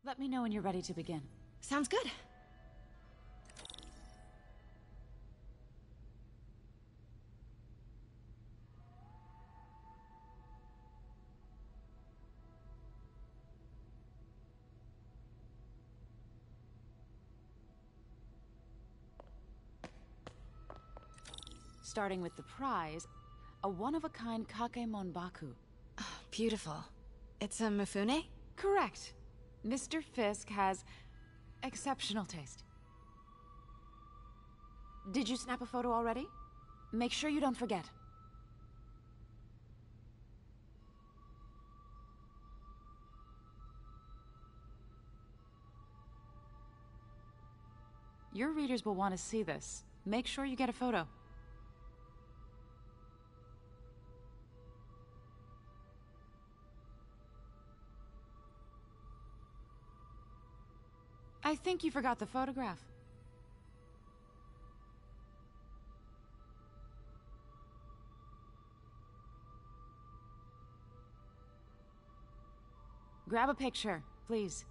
Let me know when you're ready to begin. Sounds good. Starting with the prize, a one-of-a-kind Kake Monbaku. Oh, beautiful. It's a Mifune? Correct. Mr. Fisk has exceptional taste. Did you snap a photo already? Make sure you don't forget. Your readers will want to see this. Make sure you get a photo. I think you forgot the photograph. Grab a picture, please.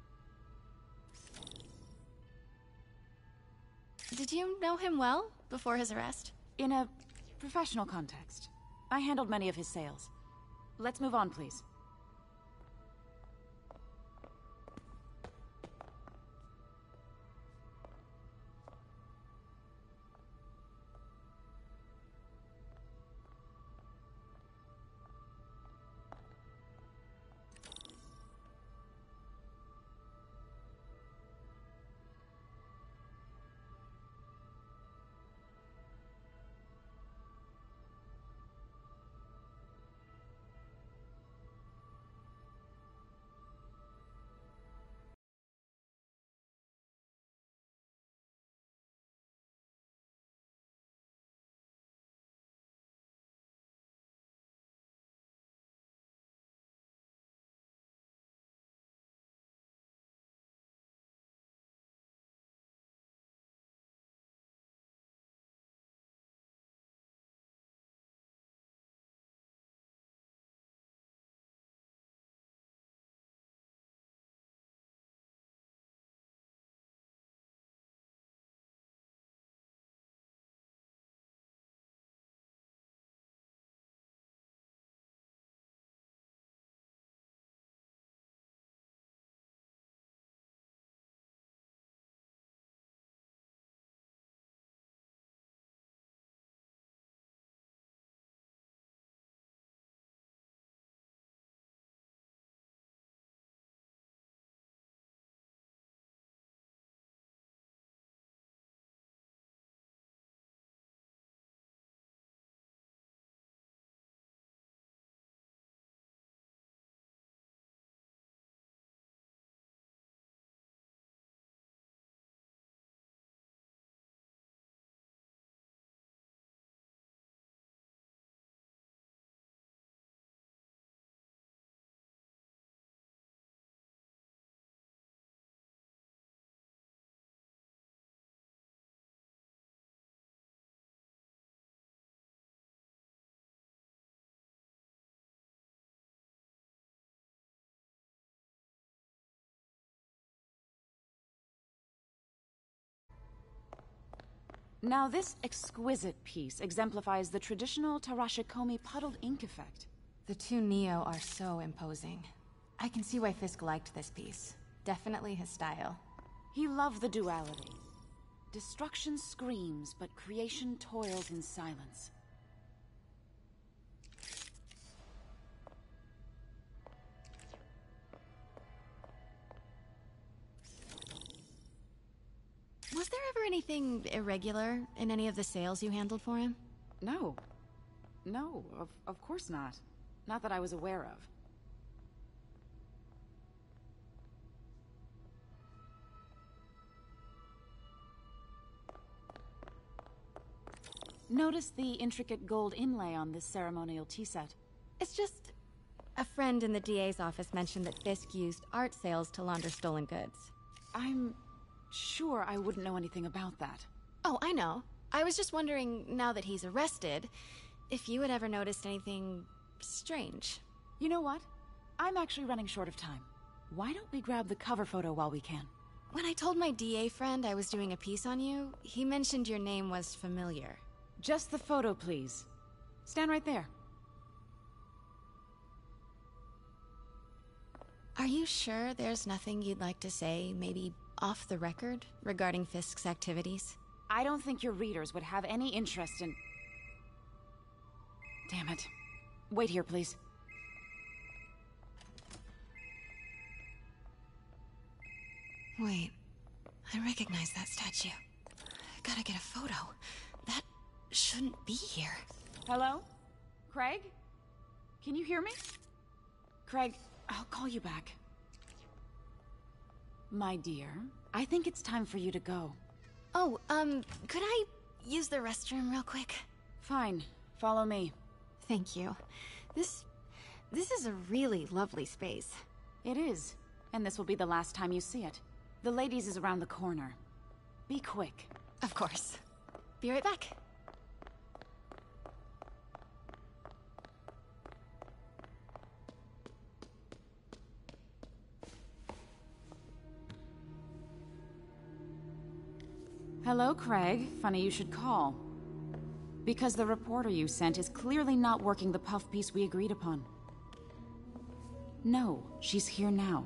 Did you know him well before his arrest? In a professional context. I handled many of his sales. Let's move on, please. Now this exquisite piece exemplifies the traditional Tarashikomi puddled ink effect. The two Neo are so imposing. I can see why Fisk liked this piece. Definitely his style. He loved the duality. Destruction screams, but creation toils in silence. Was there ever anything irregular in any of the sales you handled for him? No. No, of course not. Not that I was aware of. Notice the intricate gold inlay on this ceremonial tea set. It's just... a friend in the DA's office mentioned that Fisk used art sales to launder stolen goods. I'm sure I wouldn't know anything about that. Oh, I know. I was just wondering, now that he's arrested, if you had ever noticed anything strange. You know what? I'm actually running short of time. Why don't we grab the cover photo while we can? When I told my DA friend I was doing a piece on you, he mentioned your name was familiar. Just the photo, please. Stand right there. Are you sure there's nothing you'd like to say, maybe off the record, regarding Fisk's activities? I don't think your readers would have any interest in... Damn it. Wait here, please. Wait, I recognize that statue. Gotta get a photo. That shouldn't be here. Hello? Craig? Can you hear me? Craig, I'll call you back. My dear, I think it's time for you to go. Oh, could I use the restroom real quick? Fine. Follow me. Thank you. This is a really lovely space. It is. And this will be the last time you see it. The ladies is around the corner. Be quick. Of course. Be right back. Hello, Craig. Funny you should call. Because the reporter you sent is clearly not working the puff piece we agreed upon. No, she's here now.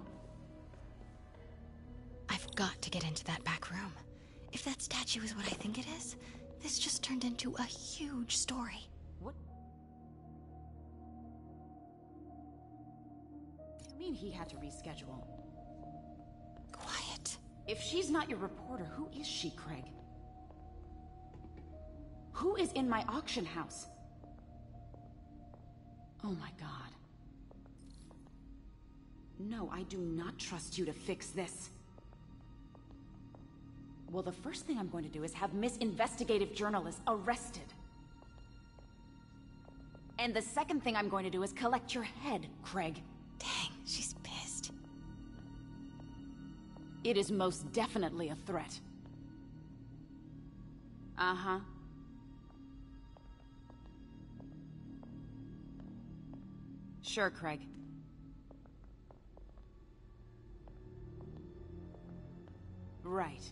I've got to get into that back room. If that statue is what I think it is, this just turned into a huge story. What? You mean he had to reschedule? Quiet. If she's not your reporter, who is she, Craig? Who is in my auction house? Oh my god. No, I do not trust you to fix this. Well, the first thing I'm going to do is have Miss Investigative Journalist arrested. And the second thing I'm going to do is collect your head, Craig. Dang, she's pissed. It is most definitely a threat. Uh-huh. Sure, Craig. Right.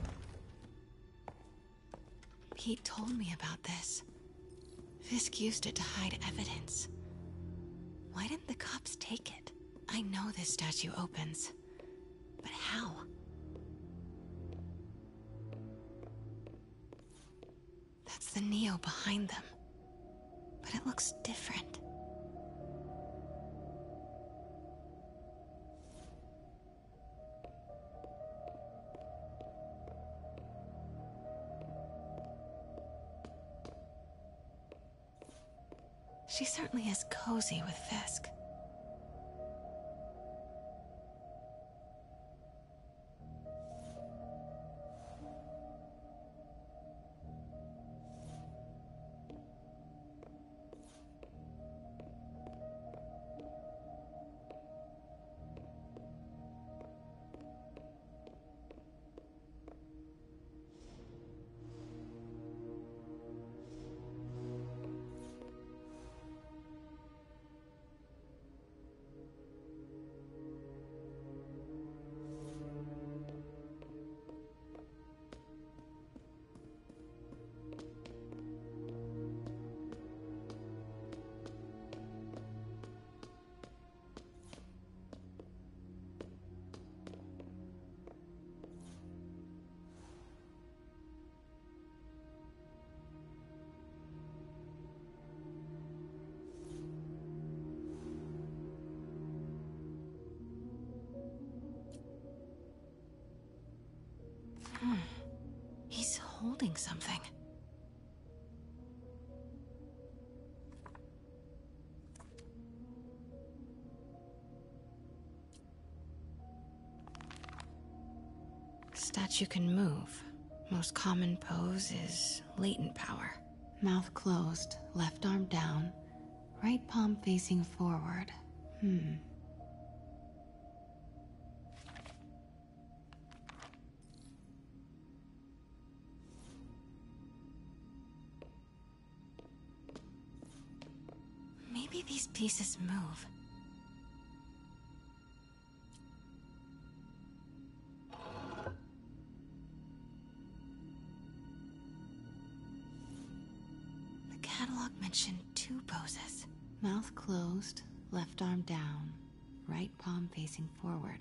Pete told me about this. Fisk used it to hide evidence. Why didn't the cops take it? I know this statue opens. But how? That's the Neo behind them. But it looks different. She certainly is cozy with Fisk. He's holding something. Statue can move. Most common pose is latent power. Mouth closed, left arm down, right palm facing forward. Maybe these pieces move. catalog mentioned 2 poses. Mouth closed, left arm down, right palm facing forward.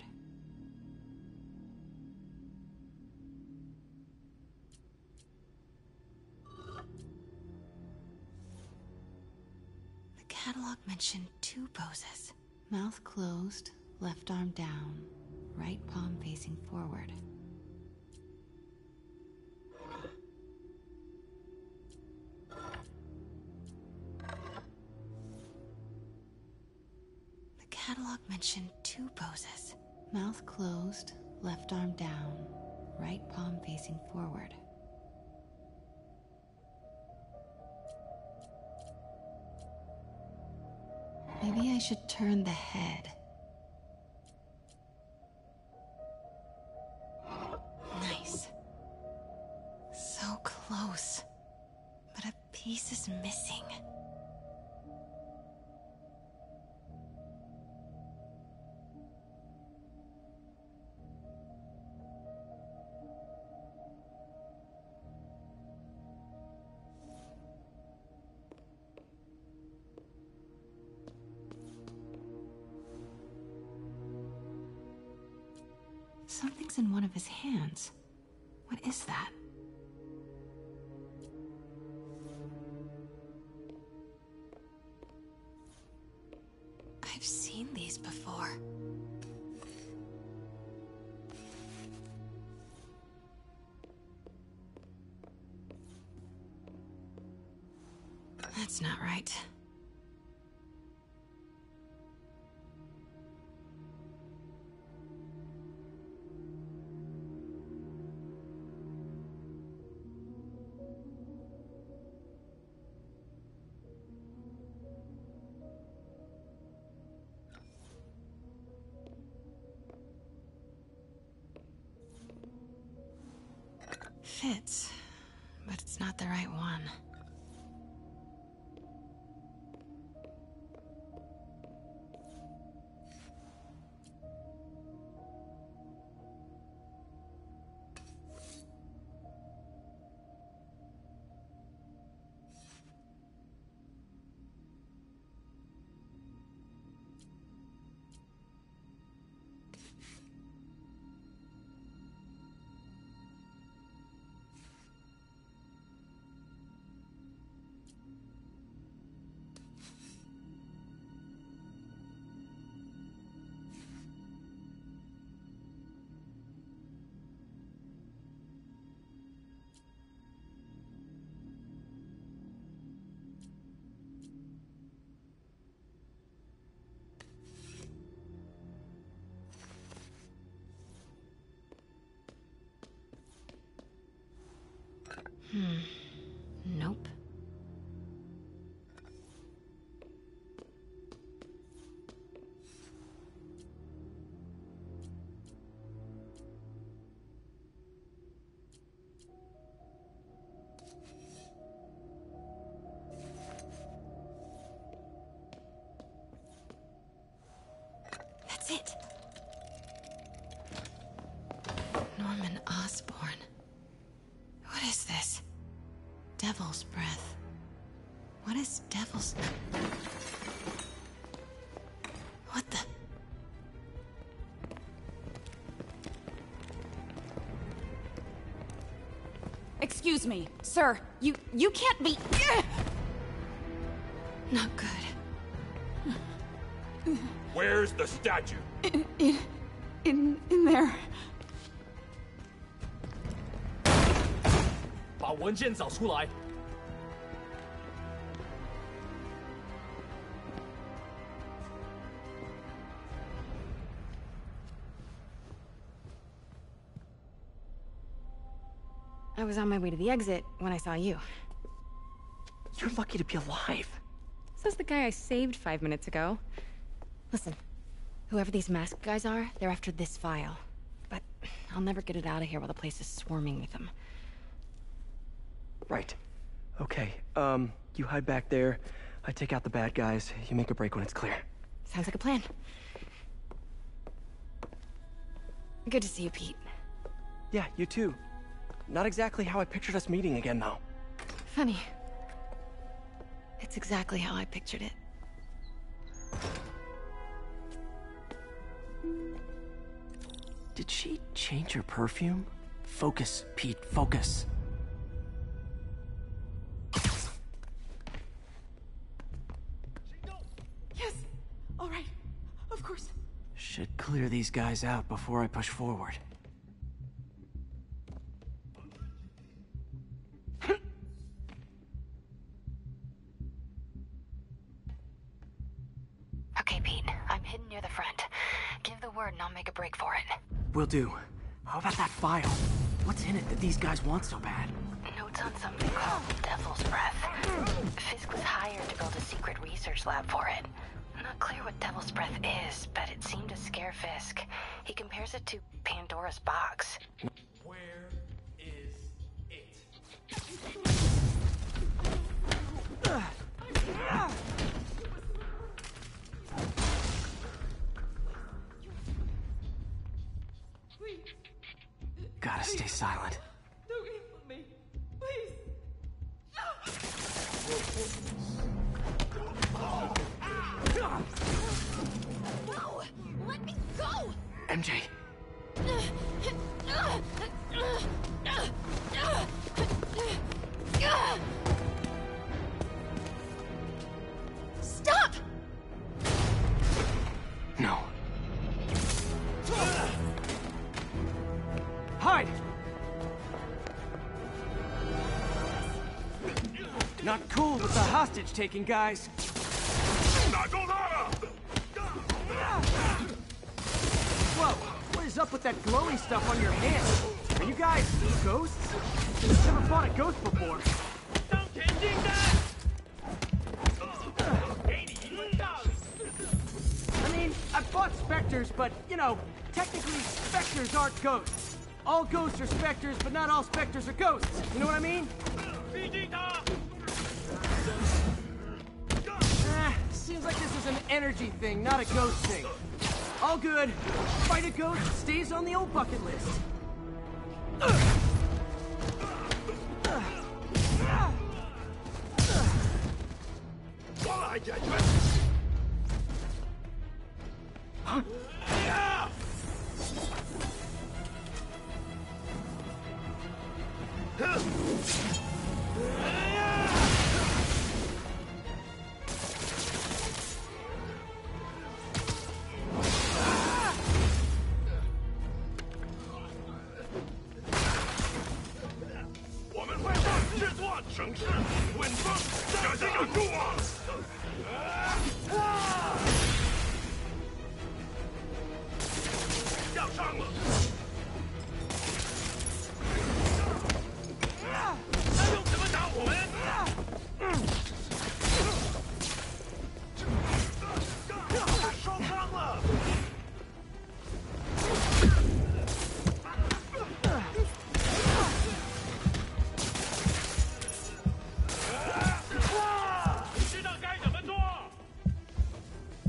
The catalog mentioned 2 poses. Mouth closed, left arm down, right palm facing forward. The catalog mentioned 2 poses. Mouth closed, left arm down, right palm facing forward. Maybe I should turn the head. Nice. So close. But a piece is missing. Something's in one of his hands. What is that? I've seen these before. That's not right. Fits, but it's not the right one. Nope. That's it. Norman Osborn. What is this? Devil's breath. What is devil's... What the... Excuse me, sir. You can't be... Not good. Where's the statue? In there. 把文件找出来。 I was on my way to the exit when I saw you. You're lucky to be alive. Says the guy I saved 5 minutes ago. Listen, whoever these masked guys are, they're after this file. But I'll never get it out of here while the place is swarming with them. Right. Okay, you hide back there. I take out the bad guys. You make a break when it's clear. Sounds like a plan. Good to see you, Pete. Yeah, you too. Not exactly how I pictured us meeting again, though. Funny. It's exactly how I pictured it. Did she change her perfume? Focus, Pete, focus. Yes! All right. Of course. Should clear these guys out before I push forward. Okay, Pete. I'm hidden near the front. Give the word and I'll make a break for it. Will do. How about that file? What's in it that these guys want so bad? Notes on something called Devil's Breath. Fisk was hired to build a secret research lab for it. Not clear what Devil's Breath is, but it seemed to scare Fisk. He compares it to Pandora's box. Where is it? Please, Gotta stay silent. don't kill me. Please. No! Let me go! MJ, Stop! no. Hide! Not cool with the hostage-taking, guys. 打中他了！ Whoa, what is up with that glowing stuff on your hands? Are you guys ghosts? Never fought a ghost before. 向前进战！给你一顿大礼！ I mean, I fought specters, but, you know, technically specters aren't ghosts. All ghosts are specters, but not all specters are ghosts. You know what I mean? 逼近他！ Seems like this is an energy thing, not a ghost thing. All good. Fight a ghost stays on the old bucket list. 我来解决！ 我们会让制作城市稳风，小心忍住我！要上了！他用什么打我们？他受伤了！ 知道该怎么做。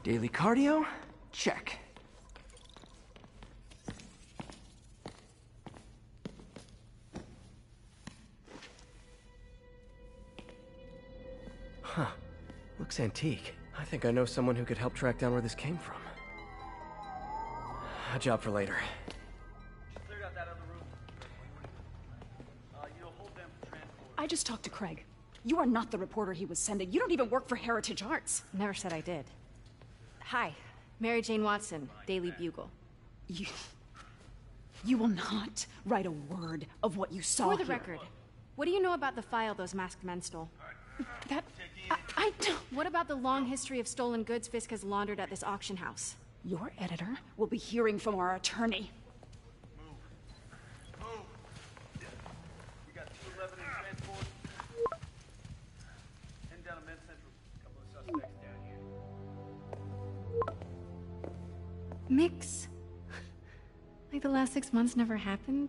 Daily cardio? Check. Huh. Looks antique. I think I know someone who could help track down where this came from. A job for later. Cleared out that other room. You'll hold them for transport. I just talked to Craig. You are not the reporter he was sending. You don't even work for Heritage Arts. Never said I did. Hi, Mary Jane Watson, Daily Bugle. You will not write a word of what you saw For the here. record, what do you know about the file those masked men stole? That... I don't... What about the long history of stolen goods Fisk has laundered at this auction house? Your editor will be hearing from our attorney. Move. We got 211 in transport. Heading down to Med Central. Couple of suspects down here. Mix? Like the last 6 months never happened?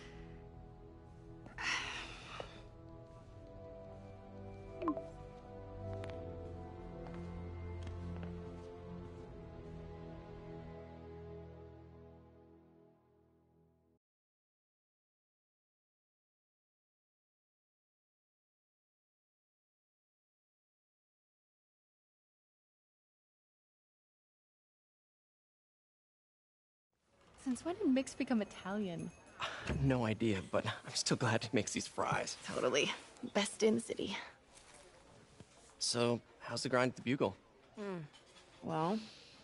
Since when did Mix become Italian? No idea, but I'm still glad he makes these fries. Totally. Best in the city. So, how's the grind at the Bugle? Well,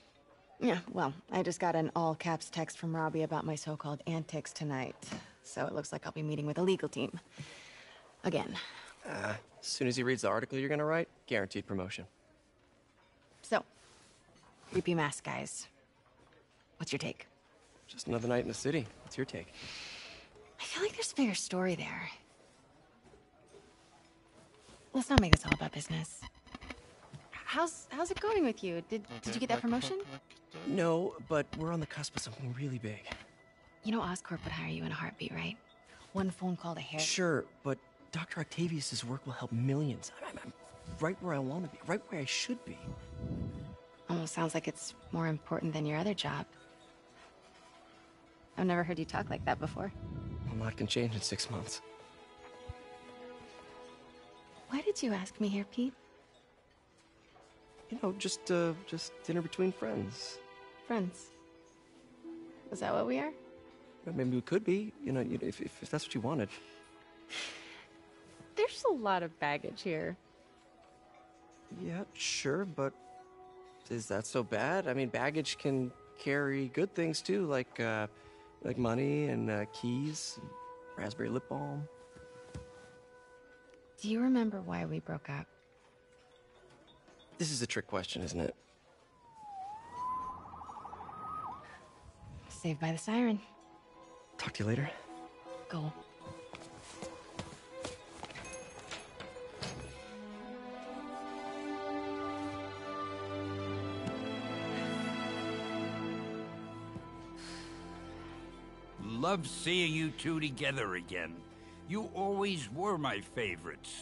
I just got an all-caps text from Robbie about my so-called antics tonight. So it looks like I'll be meeting with a legal team. Again. As soon as he reads the article you're gonna write, guaranteed promotion. So, creepy mask guys. What's your take? Just another night in the city. What's your take? I feel like there's a bigger story there. Let's not make this all about business. How's it going with you? Did you get that promotion? No, but we're on the cusp of something really big. You know Oscorp would hire you in a heartbeat, right? One phone call to Harry. Sure, but Dr. Octavius's work will help millions. I'm right where I want to be, right where I should be. Almost sounds like it's more important than your other job. I've never heard you talk like that before. A lot can change in 6 months. Why did you ask me here, Pete? You know, just dinner between friends. Friends. Is that what we are? Maybe we could be, if that's what you wanted. There's a lot of baggage here. Yeah, sure, but is that so bad? I mean, baggage can carry good things too, like money and keys, and raspberry lip balm. Do you remember why we broke up? This is a trick question, isn't it? Saved by the siren. Talk to you later. Go. Love seeing you two together again. You always were my favorites.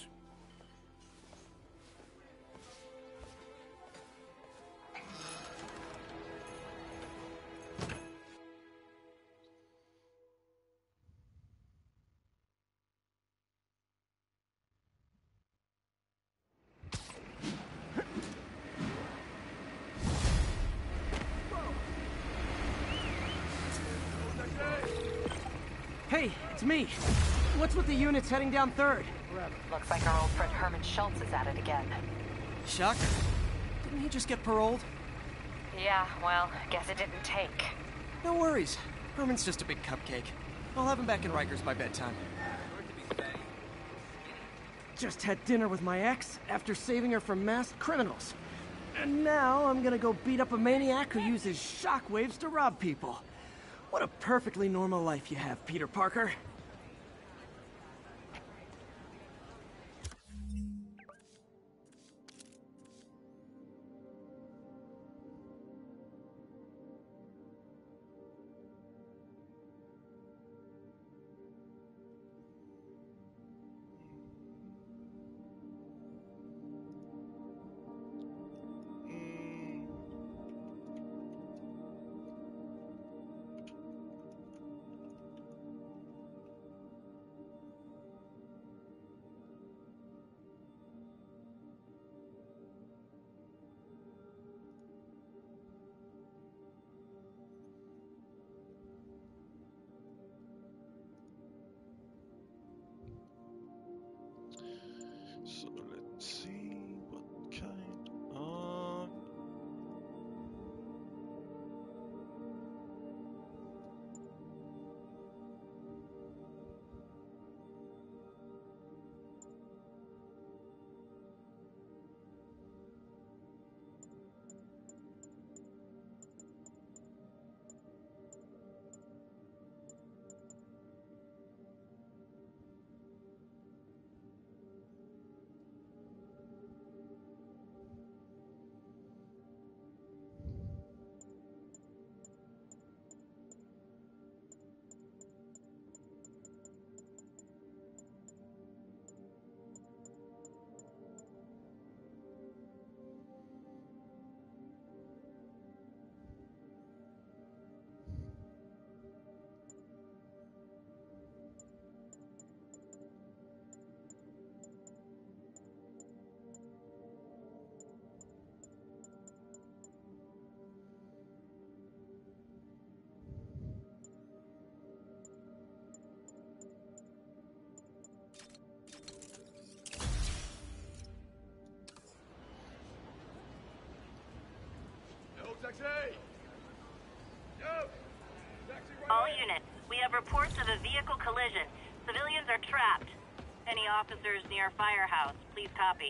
Hey, it's me. What's with the units heading down 3rd? Looks like our old friend Herman Schultz is at it again. Shocker. Didn't he just get paroled? Yeah, well, guess it didn't take. No worries. Herman's just a big cupcake. I'll have him back in Rikers by bedtime. Just had dinner with my ex after saving her from masked criminals. And now I'm gonna go beat up a maniac who uses shockwaves to rob people. What a perfectly normal life you have, Peter Parker. Taxi! Yo! Taxi right All here. units, we have reports of a vehicle collision. Civilians are trapped. Any officers near Firehouse, please copy.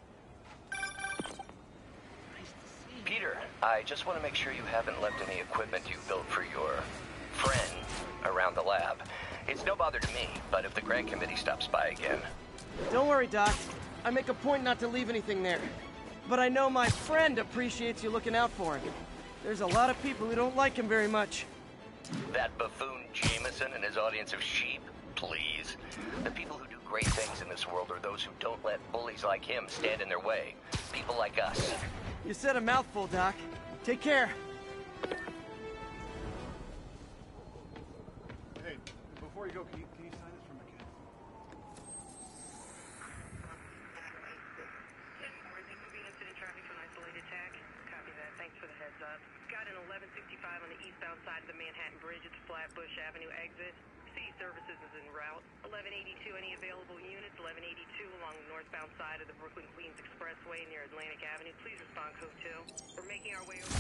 Peter, I just want to make sure you haven't left any equipment you built for your friend around the lab. It's no bother to me, but if the grant committee stops by again... Don't worry, Doc. I make a point not to leave anything there. But I know my friend appreciates you looking out for him. There's a lot of people who don't like him very much. That buffoon Jameson and his audience of sheep? Please. The people who do great things in this world are those who don't let bullies like him stand in their way. People like us. You said a mouthful, Doc. Take care. Hey, before you go, can you sign this for my kid? Incident traffic to an isolated tag. Copy that. Thanks for the heads up. Got an 1165 on the eastbound side of the Manhattan Bridge at the Flatbush Avenue exit. City services is en route. 1182, any available units? 1182 along the northbound side of the Brooklyn-Queens Expressway near Atlantic Avenue. Please respond, code 2. We're making our way over...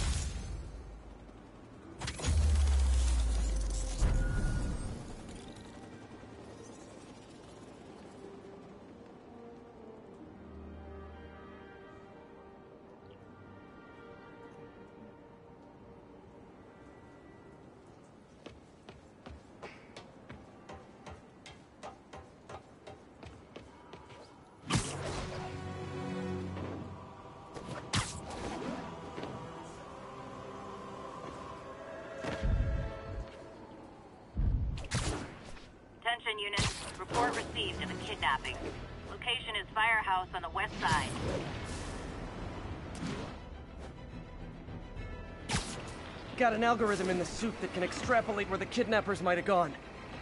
Attention units, report received of a kidnapping. Location is Firehouse on the west side. Got an algorithm in the suit that can extrapolate where the kidnappers might have gone.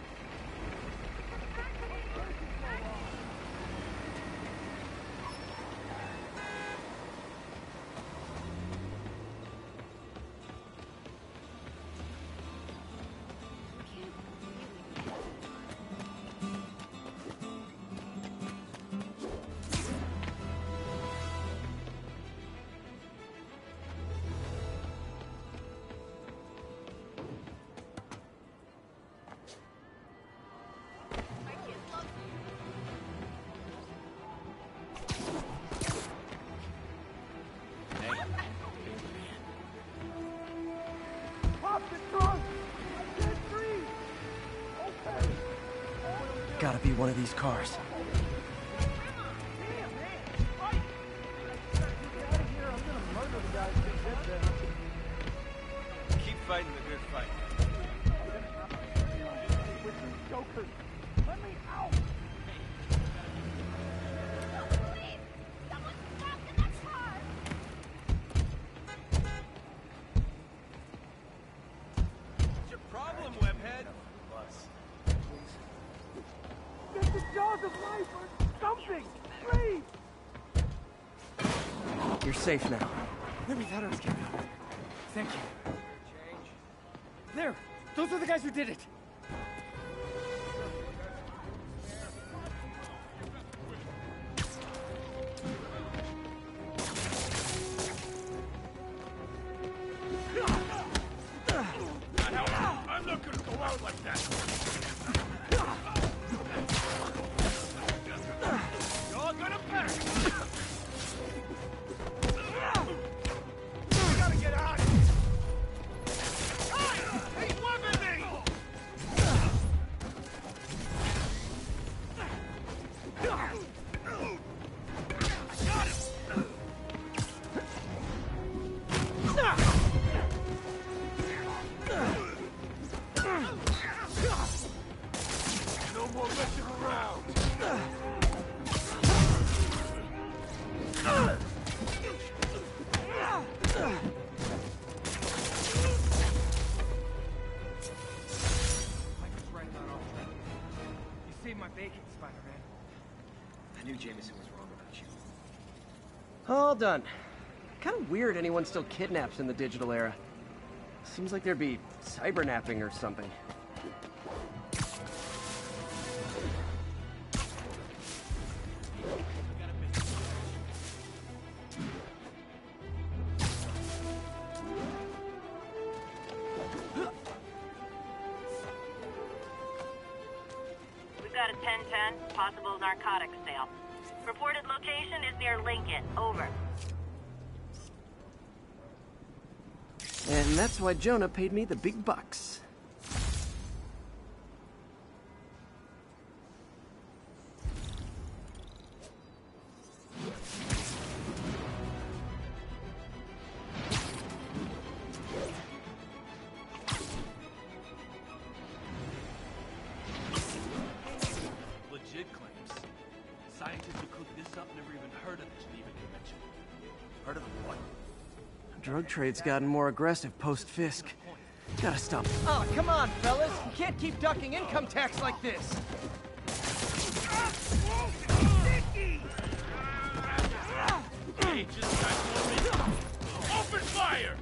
Gotta be one of these cars. Keep fighting the good fight. Jokers, let me out! What's your problem, webhead? Get the jaws of life or something, please! You're safe now. Let me that get out. Thank you. There! Those are the guys who did it! I'm not gonna go out like that! You're gonna pay! We gotta get out of here! Hey! He's whipping me! I got him! No more messing around! Mike was right about all that. You saved my bacon, Spider-Man. I knew Jameson was wrong about you. All done. Kind of weird anyone still kidnaps in the digital era. Seems like there'd be cybernapping or something. got a 1010, possible narcotics sale. Reported location is near Lincoln. Over. And that's why Jonah paid me the big bucks. Legit claims. Scientists who cooked this up never even heard of the Geneva Convention. Heard of the what? The drug trade's gotten more aggressive post-Fisk. Gotta stop. Oh, come on, fellas. You can't keep ducking income tax like this. Hey, just got more in. Open fire!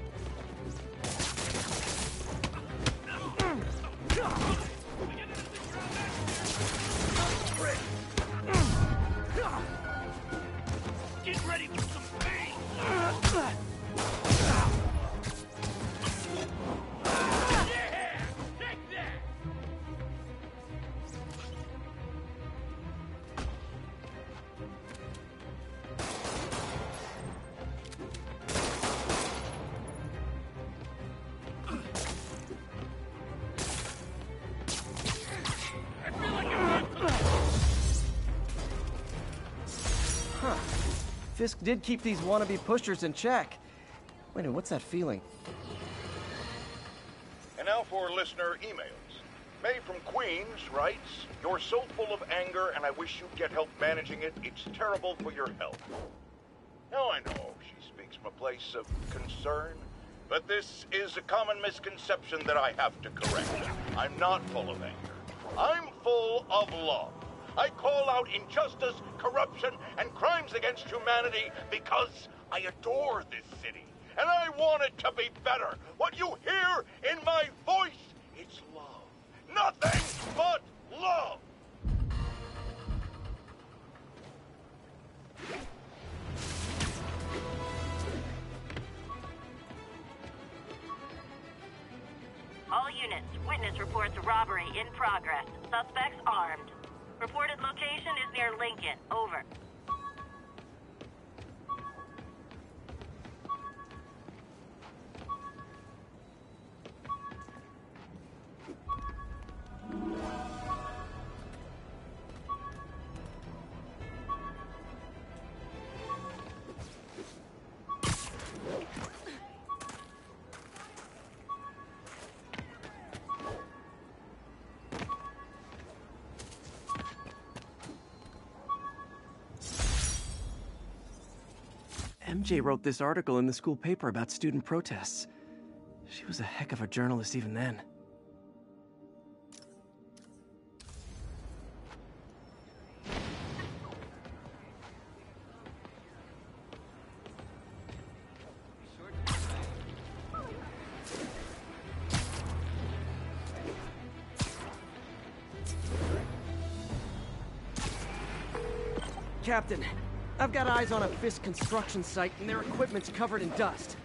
Get ready for some pain! Yeah! Take that! I feel like I'm Huh. Fisk did keep these wannabe pushers in check. Wait a minute, what's that feeling? And now for listener emails. May from Queens writes, "You're so full of anger and I wish you'd get help managing it. It's terrible for your health." Now I know she speaks from a place of concern, but this is a common misconception that I have to correct. I'm not full of anger. I'm full of love. I call out injustice, corruption, and crimes against humanity because I adore this city. And I want it to be better. What you hear in my voice, it's love. Nothing but love. All units, witness reports robbery in progress. Suspects armed. Reported location is near Lincoln. Over. MJ wrote this article in the school paper about student protests. She was a heck of a journalist even then. Captain, I've got eyes on a Fisk construction site, and their equipment's covered in dust.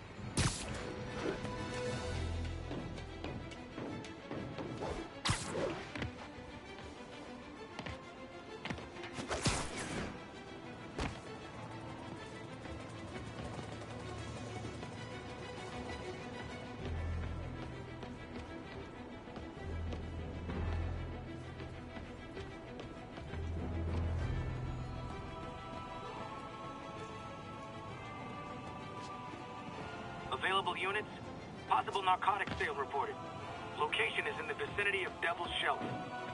Available units, possible narcotics sale reported. Location is in the vicinity of Devil's Shelter.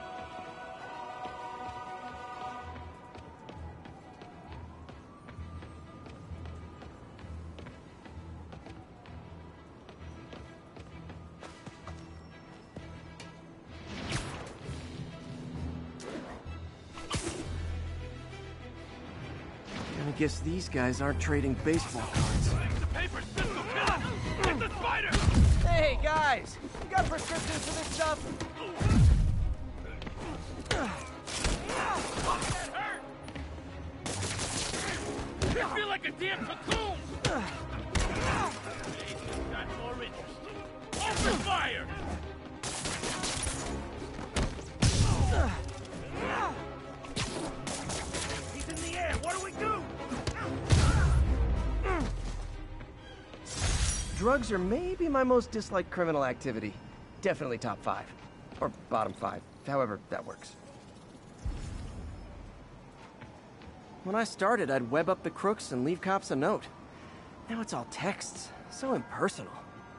I guess these guys aren't trading baseball cards. Get the spider! Hey, guys! You got prescriptions for this stuff? I feel like a damn cocoon! Hey, this got more interesting. Open fire! Drugs are maybe my most disliked criminal activity. Definitely top 5. Or bottom 5, however that works. When I started, I'd web up the crooks and leave cops a note. Now it's all texts, so impersonal.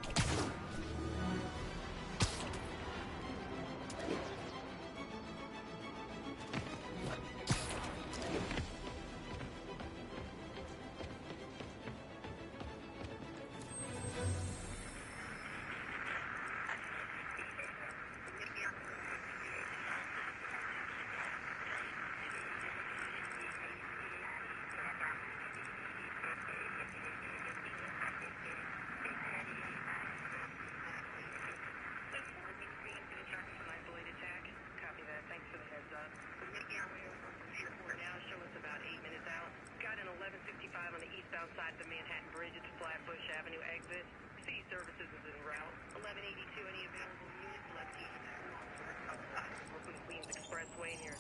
On the eastbound side of the Manhattan Bridge at the Flatbush Avenue exit. City services is en route. 1182, any available units left east. Brooklyn Queens Expressway near.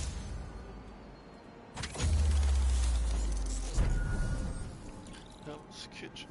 Hell's Kitchen.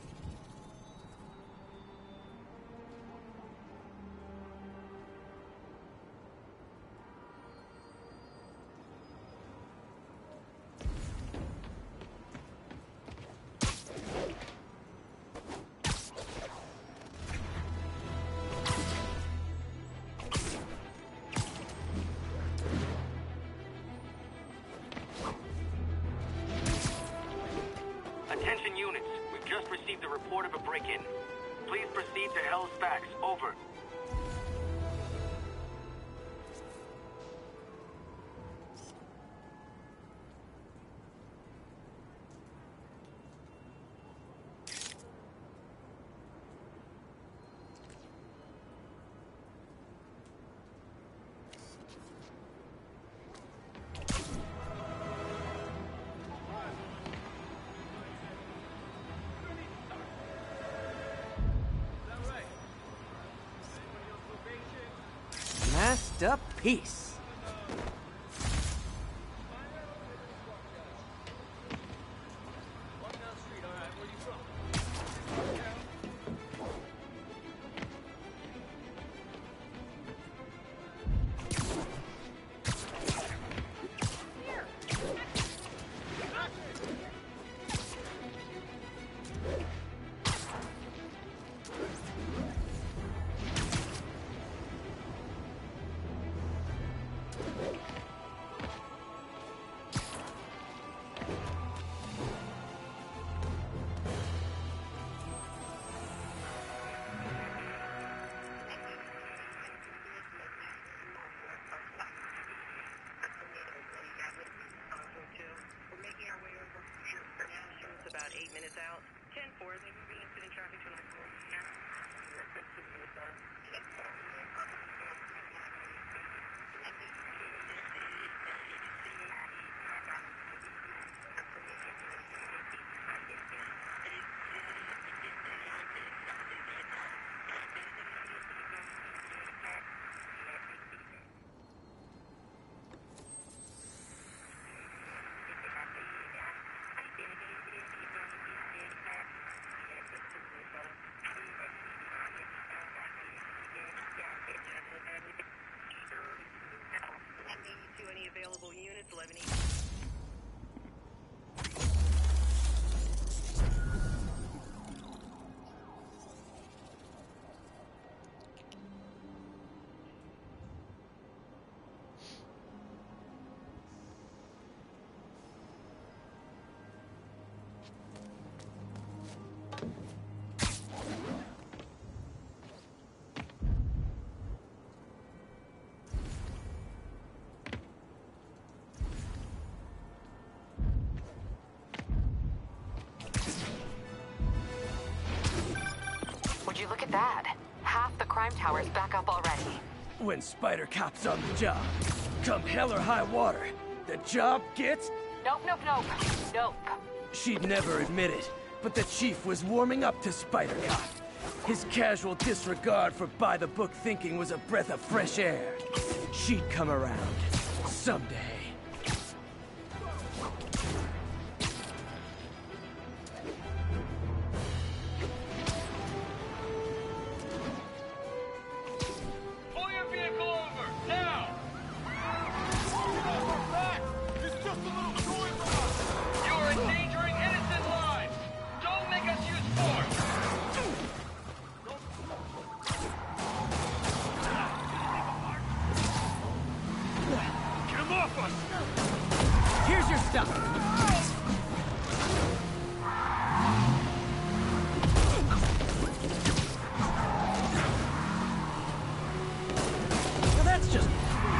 Attention units, we've just received a report of a break-in. Please proceed to Hell's Facts. Over. Masked up peace. About 8 minutes out. 10-4, they will be incident traffic to any available units, 1180. Would you look at that? Half the crime tower's back up already. When Spider Cop's on the job, come hell or high water, the job gets... Nope, nope, nope. Nope. She'd never admit it, but the chief was warming up to Spider Cop. His casual disregard for by-the-book thinking was a breath of fresh air. She'd come around. Someday. them off us! Here's your stuff. Well, that's just...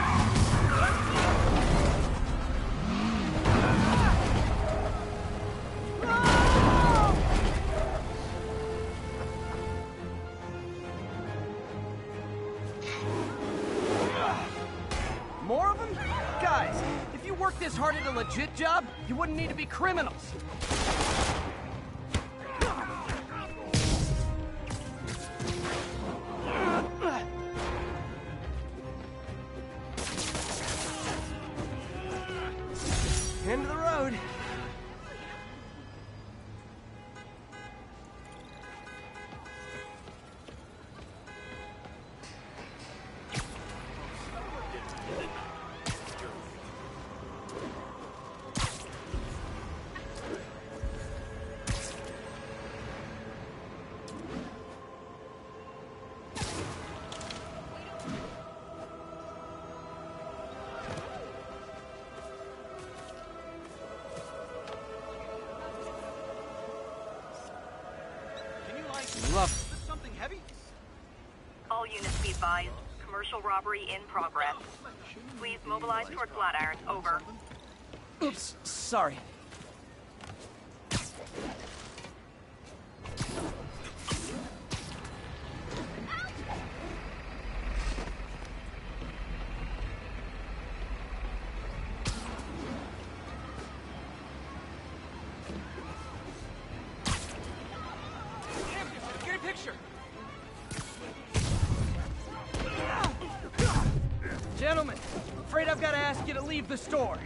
More of them? Guys, if you worked this hard at a legit job, you wouldn't need to be criminals. End of the road. Love it. Something heavy? All units be advised. Commercial robbery in progress. Please mobilize toward Flatiron. Over. Oops, sorry. Get a picture! Gentlemen, afraid I've got to ask you to leave the store.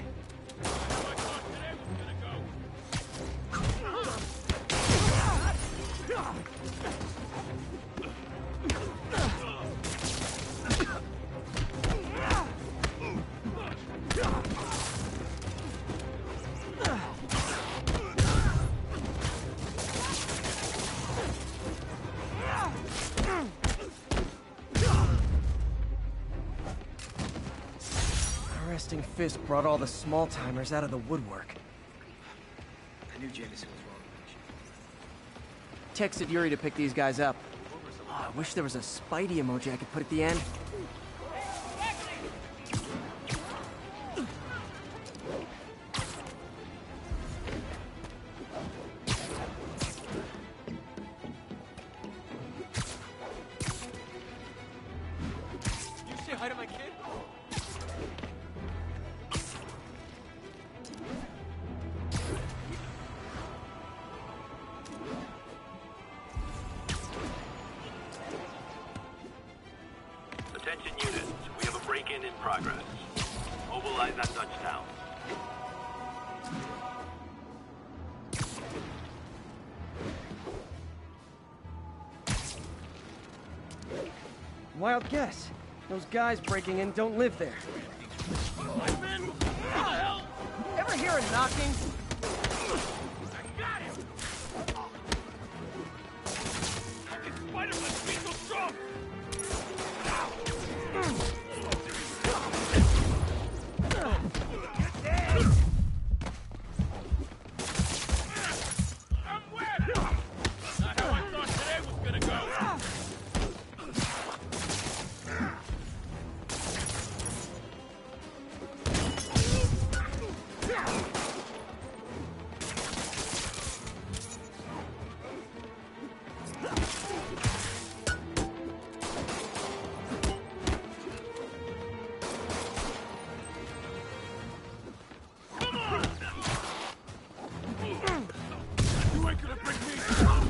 Resting Fist brought all the small-timers out of the woodwork. I knew Jameson was wrong about you. Texted Yuri to pick these guys up. Oh, I wish there was a Spidey emoji I could put at the end. You say hi to my kid? Attention units, we have a break-in in progress. Mobilize at Dutchtown. Wild guess. Those guys breaking in don't live there. Ever hear a knocking? Spiderman, be so strong! I'm wet! Not how I thought today was gonna go! You ain't gonna bring me down!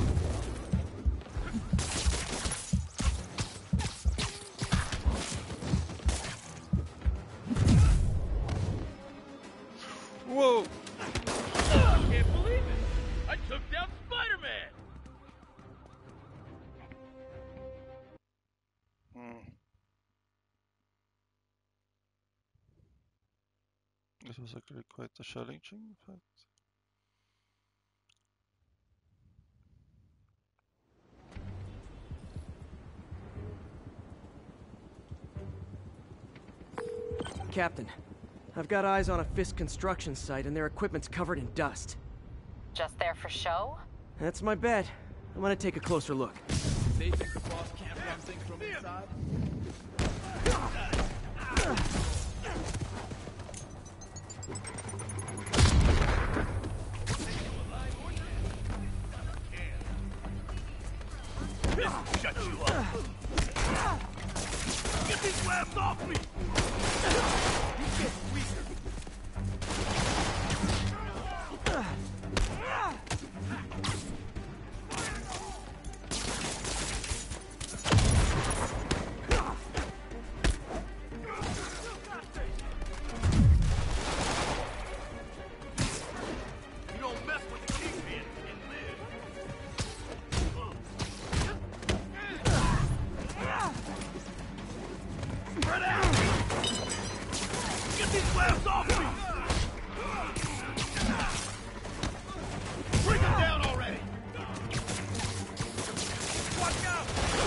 Whoa! I can't believe it! I took down Spider-Man! This was actually quite a challenging fight. Captain, I've got eyes on a Fisk construction site, and their equipment's covered in dust. Just there for show? That's my bet. I'm gonna take a closer look. They think the boss can't run things from inside? Shut you up. Get these labs off me! He's getting weaker. You don't mess with the kingpin and live. Spread out! Get these labs off me! Bring them down already! Watch out!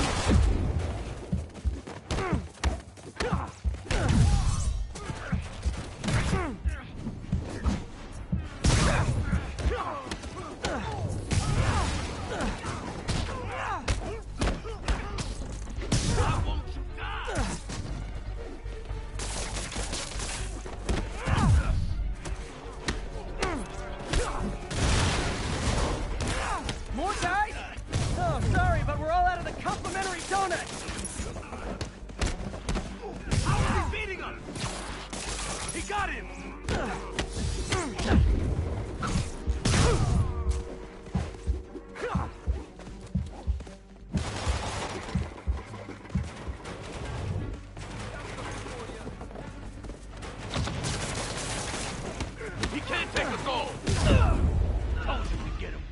More guys? Oh, sorry, but we're all out of the complimentary donut. How is he beating him? He got him! He can't take the goal! Told you to get him.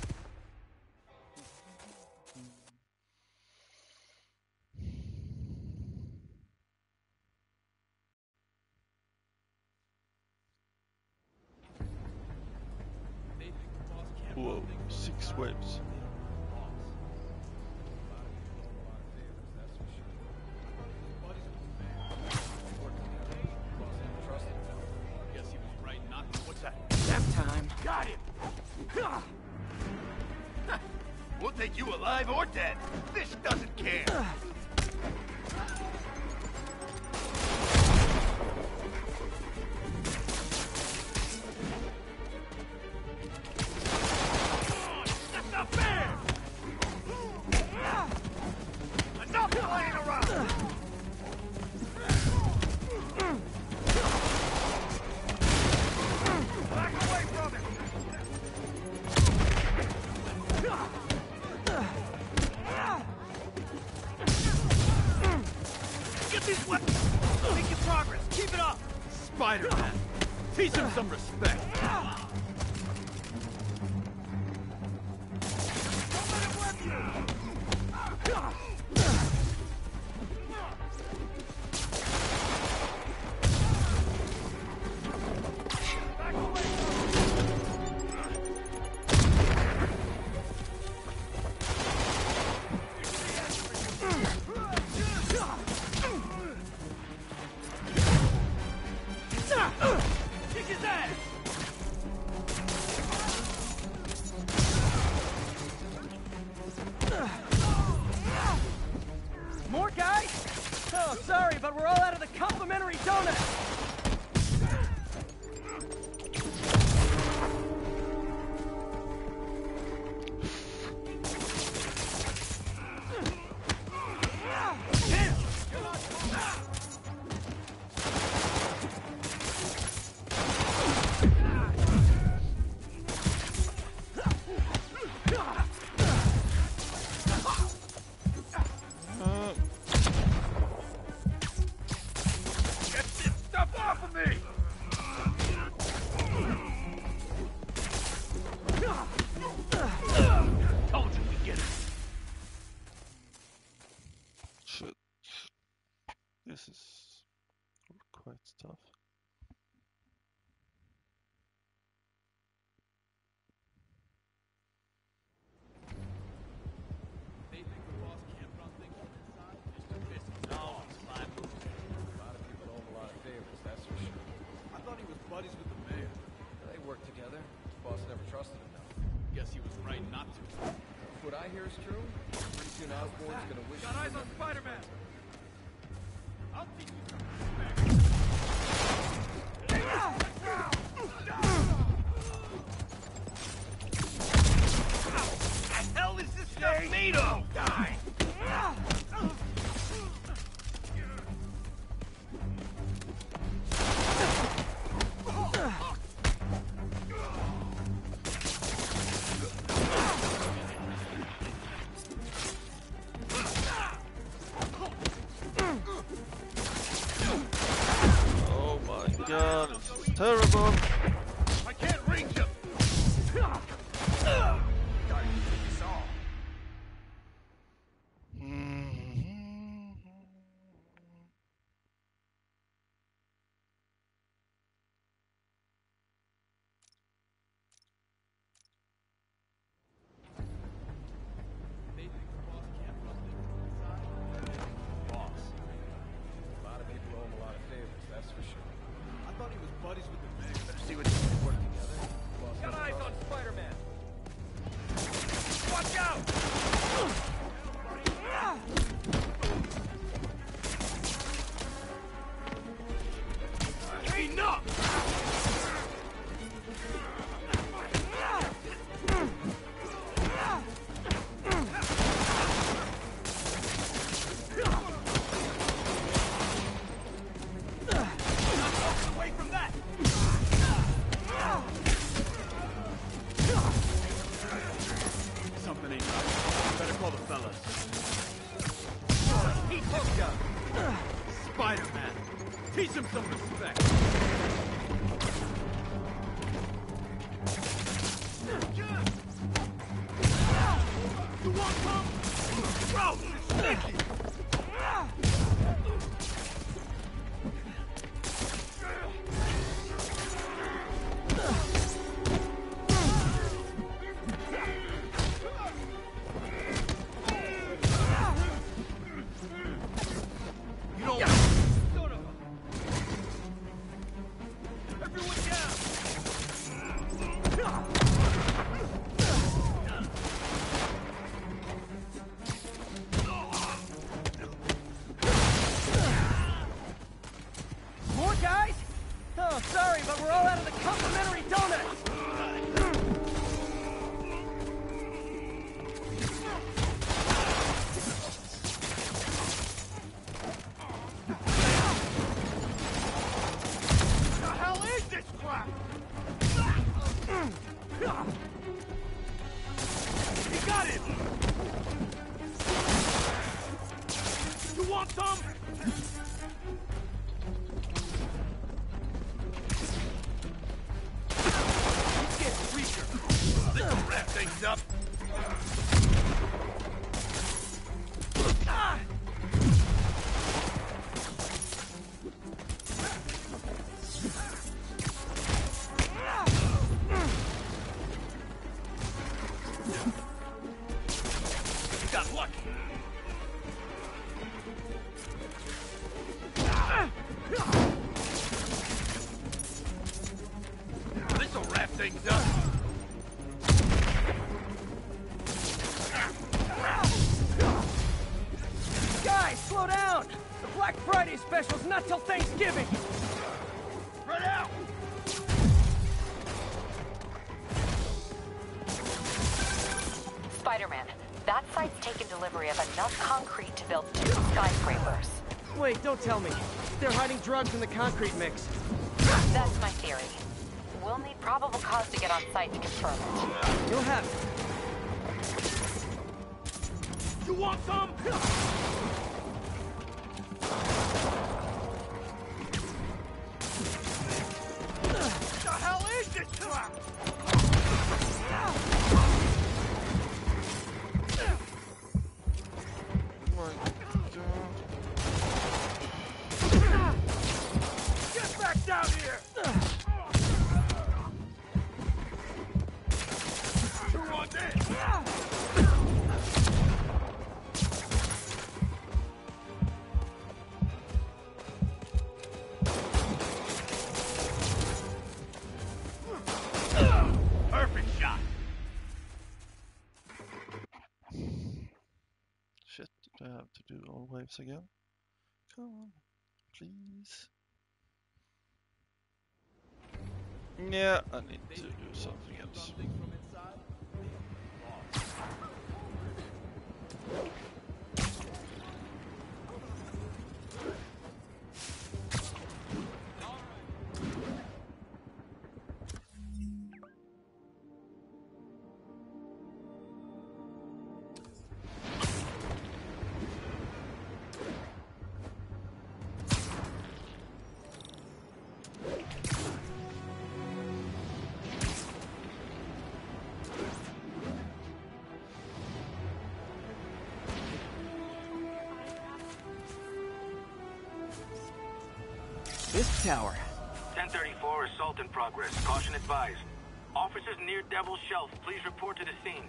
Whoa, 6 waves. Guess he was right not to. What's that? Nap time. Got him! We'll take you alive or dead. Fish doesn't care. That's not fair! Enough playing around! Back away from him! Get these weapons! Making progress! Keep it up! Spiderman! Teach him some respect! Don't let him whip you! Back away Kick his ass! More guys? Oh, sorry, but we're all out of the complimentary donut. Get this stuff off of me! Told you to get him. Shit. This is quite tough. They think the boss can't run things from inside? Mr. Fisk, no, it's 5 moves. A lot of people owe him a lot of favors, that's for sure. buddies with the mayor. They work together. Boss never trusted him though. Guess he was right not to. If what I hear is true, pretty soon Osborn's gonna wish. Got eyes on Spider-Man! I'll teach you something. What the hell is this stuff made of? Die! Oh my god, it's terrible. I can't reach him! Boss. A lot of people owe him a lot of favors, that's for sure. I thought he was buddies with the mayor. Better see what you can work together. Boss Got never eyes trusted on him. Spider-Man! Watch out! Enough! Away from that! Something ain't right. Better call the fellas. He took ya! Spider-Man! Teach him some respect! You want some? Bro, sneaky! You don't... Son of a... Everyone More guys? Oh, sorry, but we're all out of the complimentary donuts. The hell is this crap? He got it! You want some? Get weaker. This'll wrap things up. You got lucky. This'll wrap things up. Guys, slow down. The Black Friday special's not till Thanksgiving. Spread out. Spider-Man, that site's taken delivery of enough concrete to build 2 skyscrapers. Wait, don't tell me. They're hiding drugs in the concrete mix. That's my theory. We'll need probable cause to get on site to confirm it. You'll have it. You want some? The hell is this crap? Get back down here! Who wants it? lives again. Come on, please. Yeah, I need to do something else. This tower. 1034, assault in progress. Caution advised. Officers near Devil's Shelf, please report to the scene.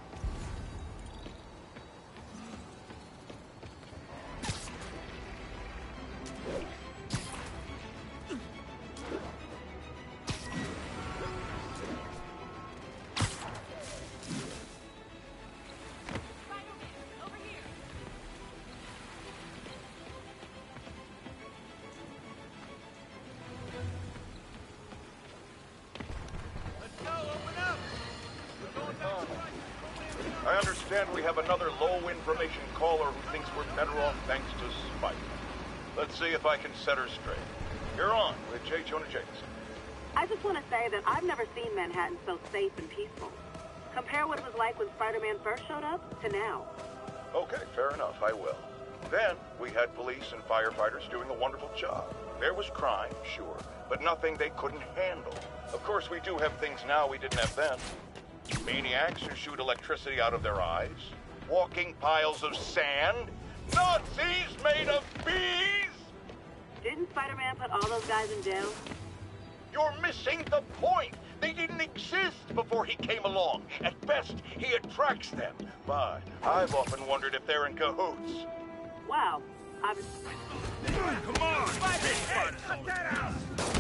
I understand we have another low-information caller who thinks we're better off thanks to Spiderman. Let's see if I can set her straight. You're on with J. Jonah Jameson. I just want to say that I've never seen Manhattan so safe and peaceful. Compare what it was like when Spider-Man first showed up to now. Okay, fair enough, I will. Then, we had police and firefighters doing a wonderful job. There was crime, sure, but nothing they couldn't handle. Of course, we do have things now we didn't have then. Maniacs who shoot electricity out of their eyes, walking piles of sand, Nazis made of bees! Didn't Spider-Man put all those guys in jail? You're missing the point! They didn't exist before he came along. At best, he attracts them. But I've often wondered if they're in cahoots. Wow. Come on! Hey, cut that out!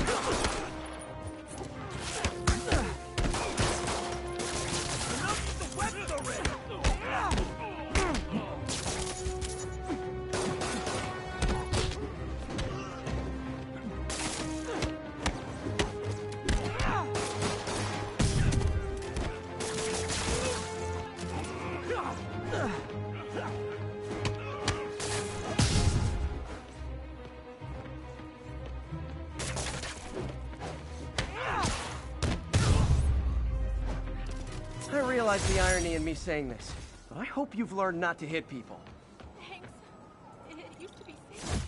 Enough with the weapons already! I realize the irony in me saying this, but I hope you've learned not to hit people. Thanks. It used to be safe.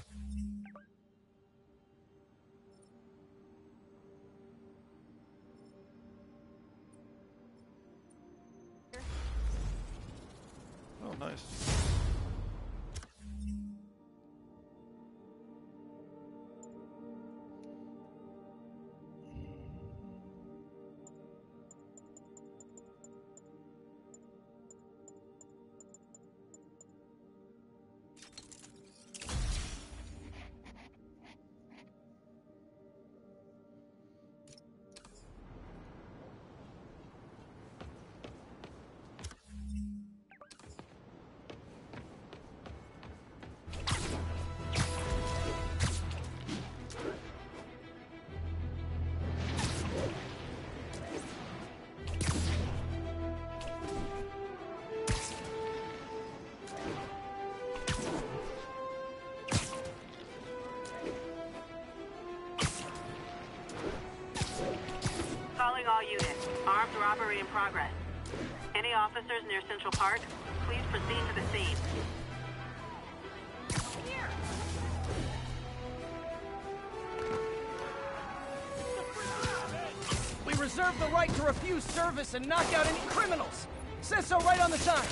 Oh, nice. Calling all units. Armed robbery in progress. Any officers near Central Park, please proceed to the scene. We reserve the right to refuse service and knock out any criminals. Says so right on the sign.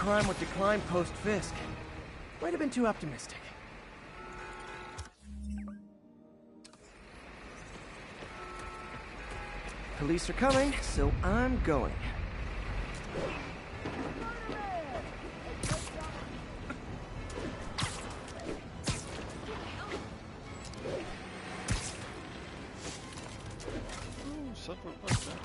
crime would decline post-Fisk. Might have been too optimistic. Police are coming, so I'm going. Central Park, man.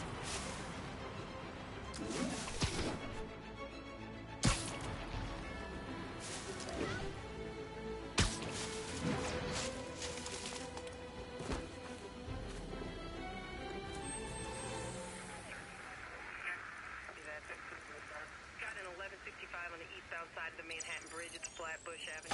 Got an 1165 on the eastbound side of the Manhattan Bridge at the Flatbush Avenue.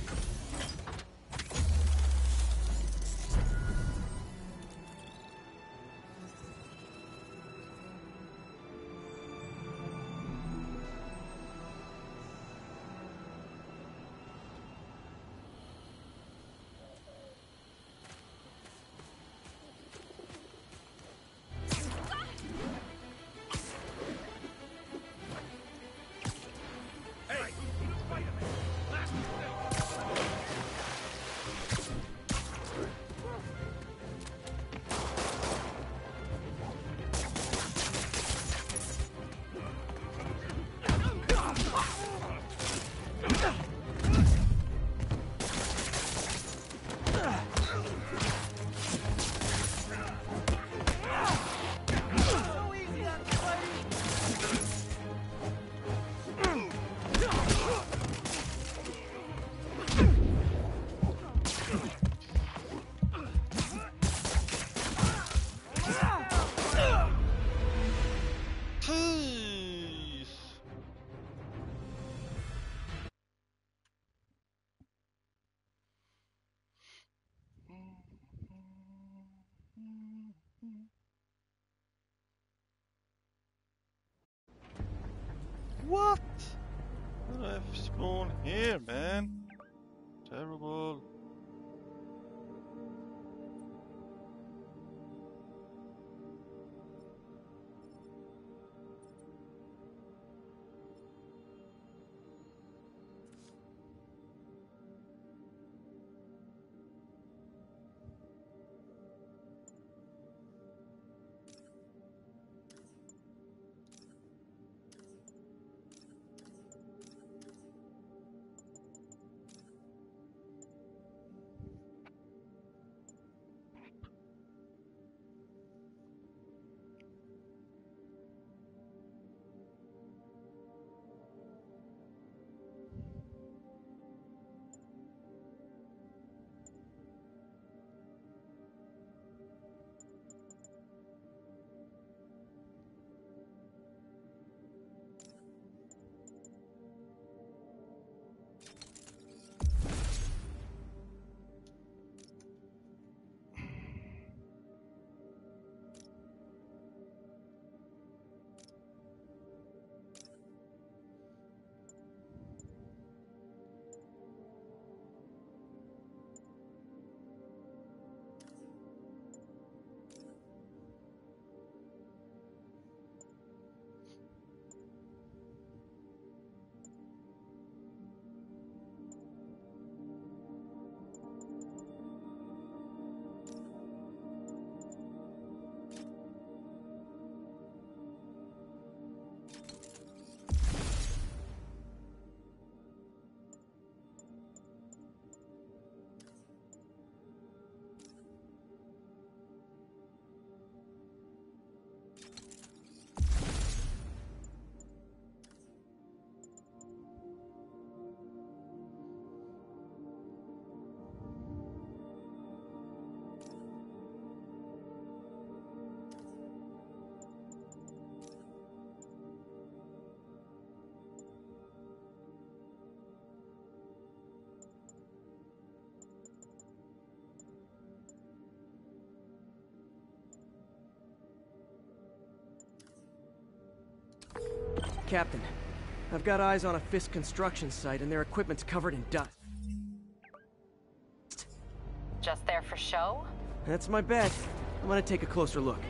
What? How did I spawn here, man? Terrible. Captain, I've got eyes on a Fisk construction site and their equipment's covered in dust. Just there for show? That's my bet. I'm gonna take a closer look.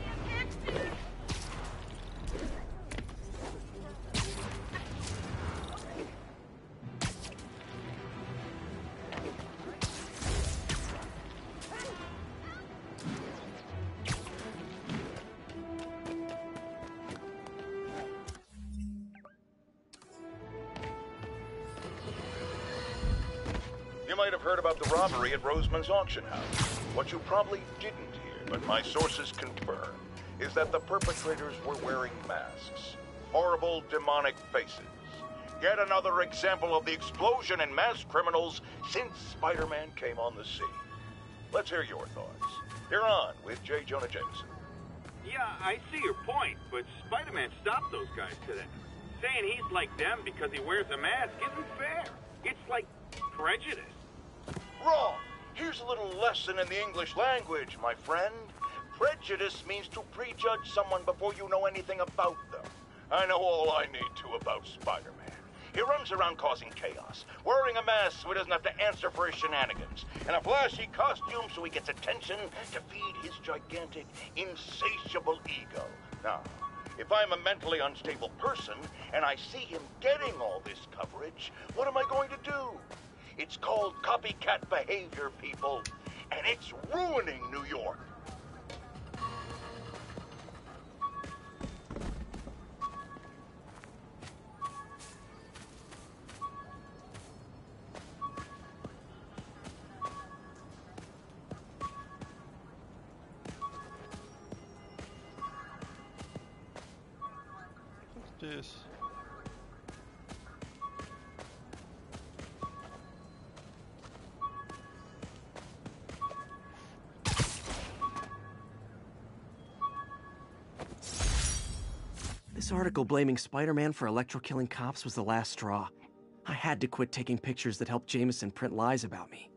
might have heard about the robbery at Roseman's auction house. What you probably didn't hear, but my sources confirm, is that the perpetrators were wearing masks. Horrible, demonic faces. Yet another example of the explosion in mass criminals since Spider-Man came on the scene. Let's hear your thoughts. You're on with J. Jonah Jameson. Yeah, I see your point, but Spider-Man stopped those guys today. Saying he's like them because he wears a mask isn't fair. It's like prejudice. Wrong. Here's a little lesson in the English language, my friend. Prejudice means to prejudge someone before you know anything about them. I know all I need to about Spider-Man. He runs around causing chaos, wearing a mask so he doesn't have to answer for his shenanigans, and a flashy costume so he gets attention to feed his gigantic, insatiable ego. Now, if I'm a mentally unstable person and I see him getting all this coverage, what am I going to do? It's called copycat behavior, people, and it's ruining New York. This. This article blaming Spider-Man for electro-killing cops was the last straw. I had to quit taking pictures that helped Jameson print lies about me.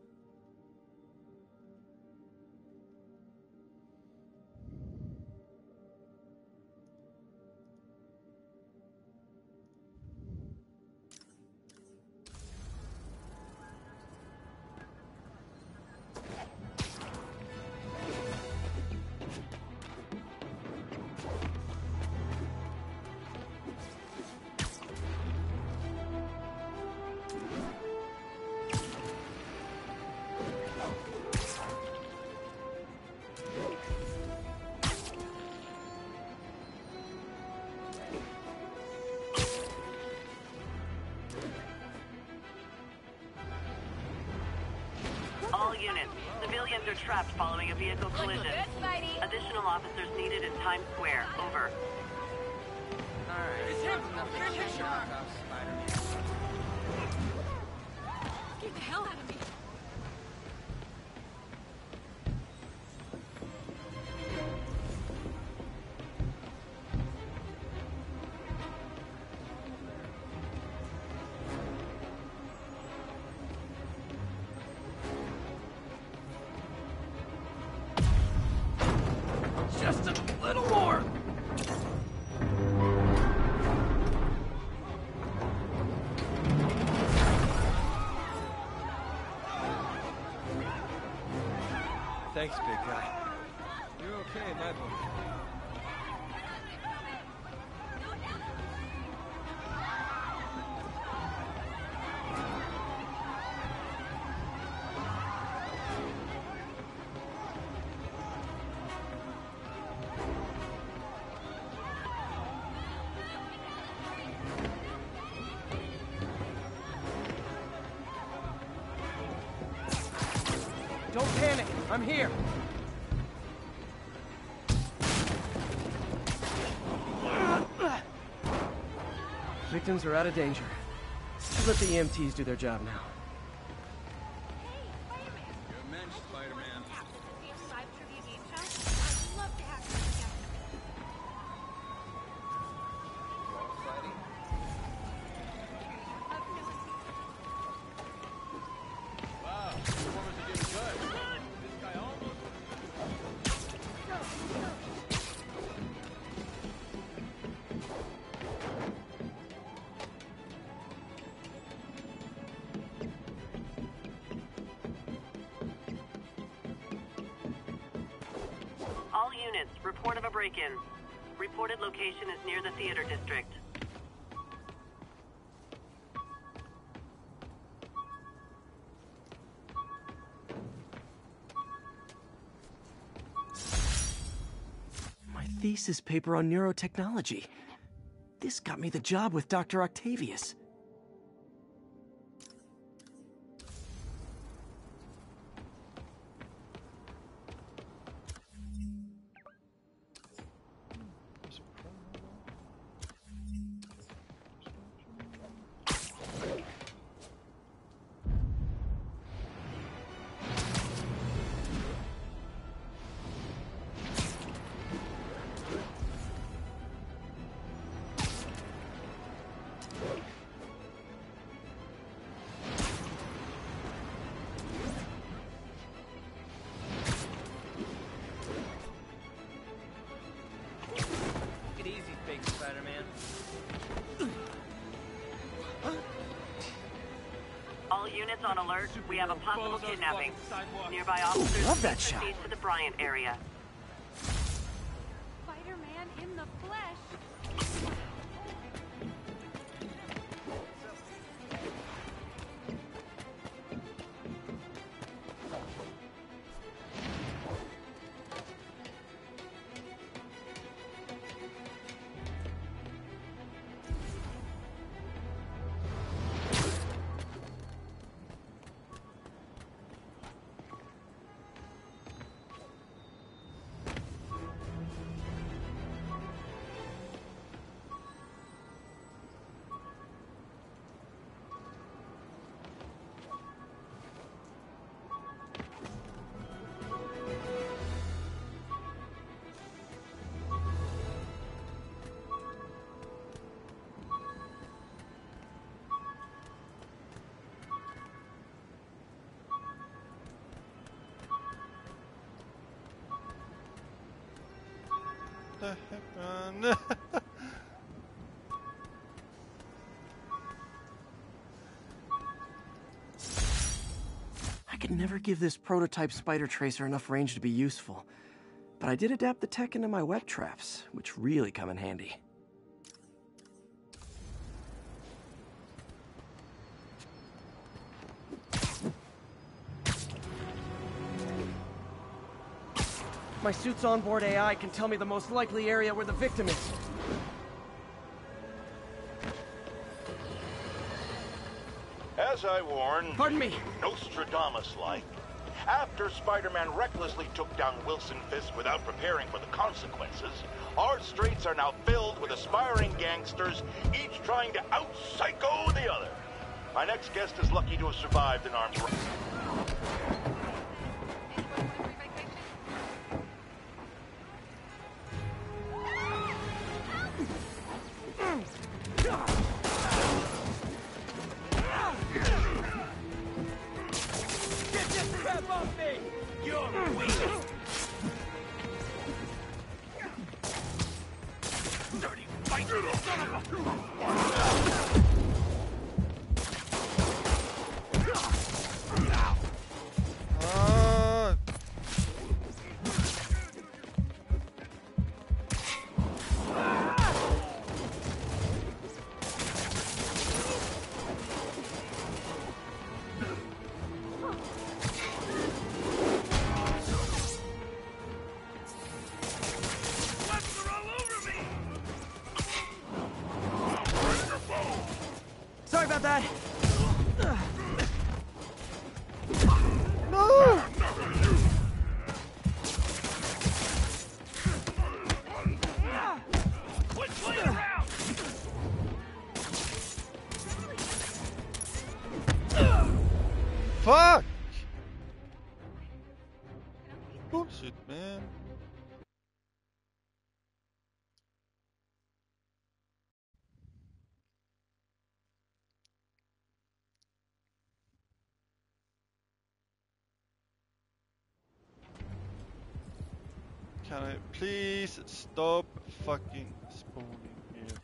All units, civilians are trapped following a vehicle collision. Additional officers needed in Times Square. Over. It's him! Get the hell out of me! Just a little more! Thanks, big guy. You're okay in my book. Don't panic! I'm here! Victims are out of danger. Should let the EMTs do their job now. You're a mensch, Spider-Man. Live trivia game show? I'd love to have you together. Wow, performance are getting good. This guy almost... All units, report of a break-in. Reported location is near the theater district. My thesis paper on neurotechnology. This got me the job with Dr. Octavius. on alert. We have a possible kidnapping. Nearby officers love that shot. proceed to the Bryant area. Spider-Man in the flesh. The heck, man? I could never give this prototype spider tracer enough range to be useful, but I did adapt the tech into my web traps, which really come in handy. My suit's onboard AI can tell me the most likely area where the victim is. As I warned... Pardon me. Nostradamus-like. After Spider-Man recklessly took down Wilson Fisk without preparing for the consequences, our streets are now filled with aspiring gangsters, each trying to out-psycho the other. My next guest is lucky to have survived an armed robbery. Sorry about that. No! Quit playing around! Fuck! Bullshit, man. Can I please stop fucking spawning here?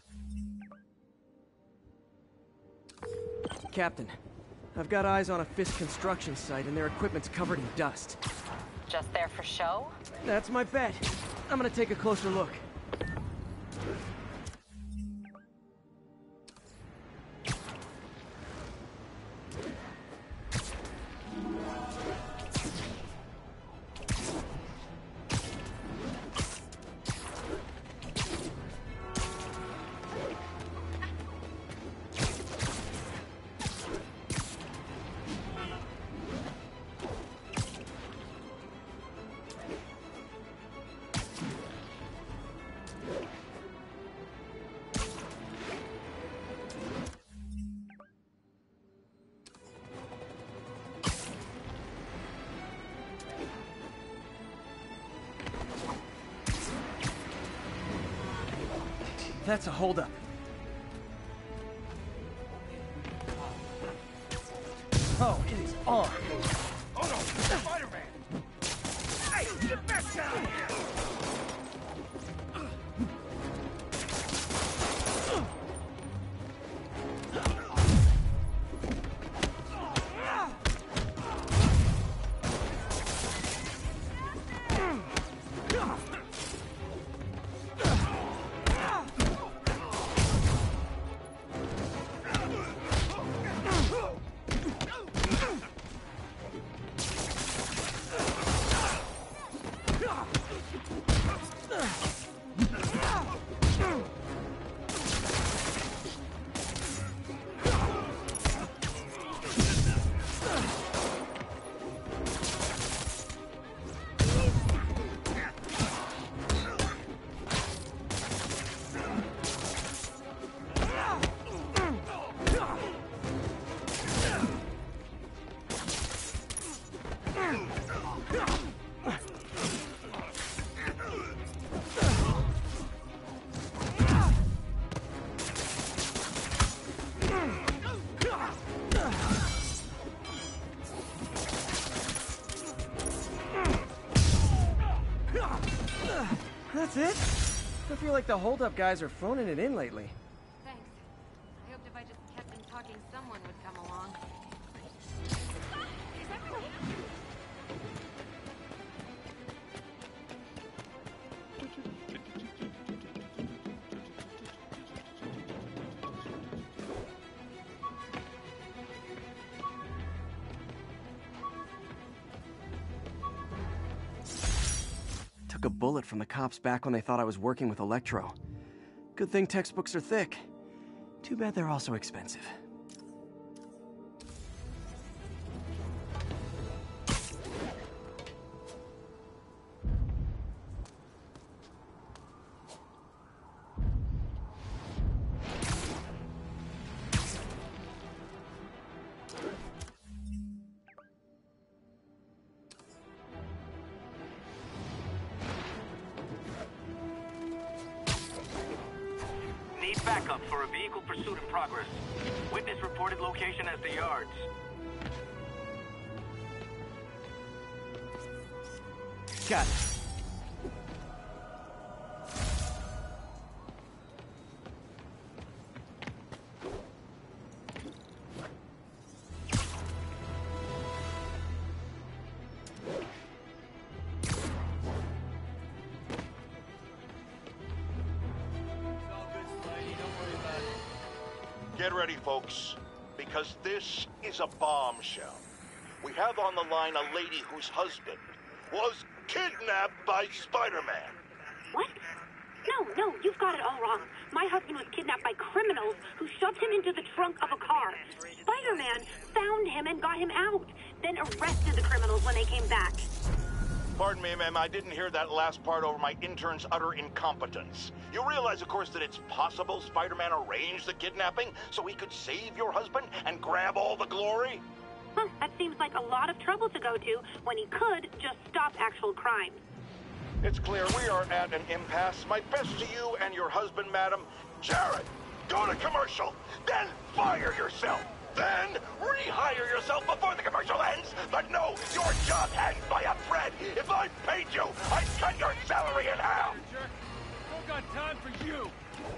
Captain, I've got eyes on a Fisk construction site and their equipment's covered in dust. Just there for show? That's my bet. I'm gonna take a closer look. That's a holdup. Oh, it is on. Oh no, Spider-Man! Hey, get back down here! That's it? I feel like the hold-up guys are phoning it in lately. Thanks. I hoped if I just kept them talking, someone would come along. Took a bullet from the cops back when they thought I was working with Electro. Good thing textbooks are thick. Too bad they're also expensive. Need backup for a vehicle pursuit in progress. Witness reported location as the yards. Got it. Get ready, folks, because this is a bombshell. We have on the line a lady whose husband was kidnapped by Spider-Man. What? No, you've got it all wrong. My husband was kidnapped by criminals who shoved him into the trunk of a car. Spider-Man found him and got him out, then arrested the criminals when they came back. Pardon me, ma'am, I didn't hear that last part over my intern's utter incompetence. You realize, of course, that it's possible Spider-Man arranged the kidnapping so he could save your husband and grab all the glory? Huh, that seems like a lot of trouble to go to when he could just stop actual crimes. It's clear we are at an impasse. My best to you and your husband, madam. Jared, go to commercial, then fire yourself. Then rehire yourself before the commercial ends. But no, your job hangs by a thread. If I paid you, I'd cut your salary in half. Don't got time for you.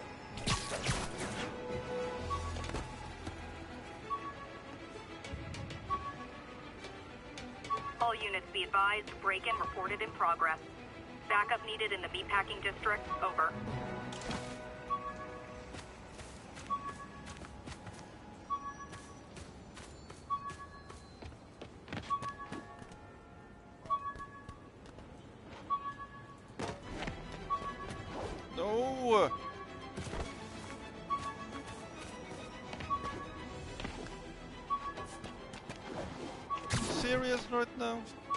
All units be advised, break-in reported in progress. Backup needed in the meatpacking district. Over. No! Serious right now?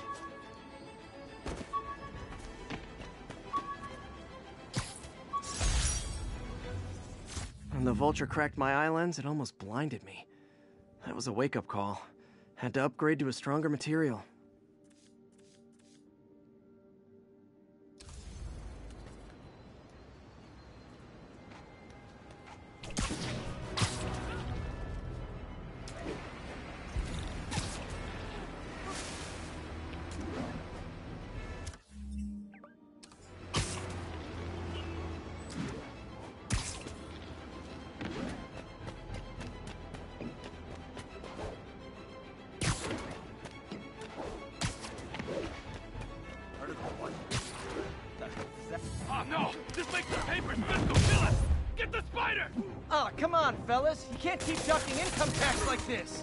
When the vulture cracked my eye lens, it almost blinded me. That was a wake-up call. Had to upgrade to a stronger material. Oh no! This makes the papers physical kill us! Get the spider! Ah, come on, fellas. You can't keep ducking income tax like this.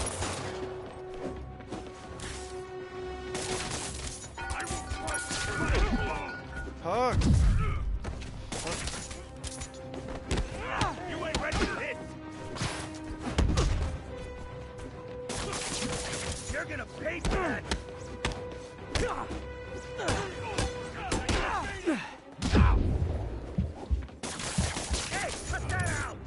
Fuck! You ain't ready for this! You're gonna pay for that! Hey, cut that out!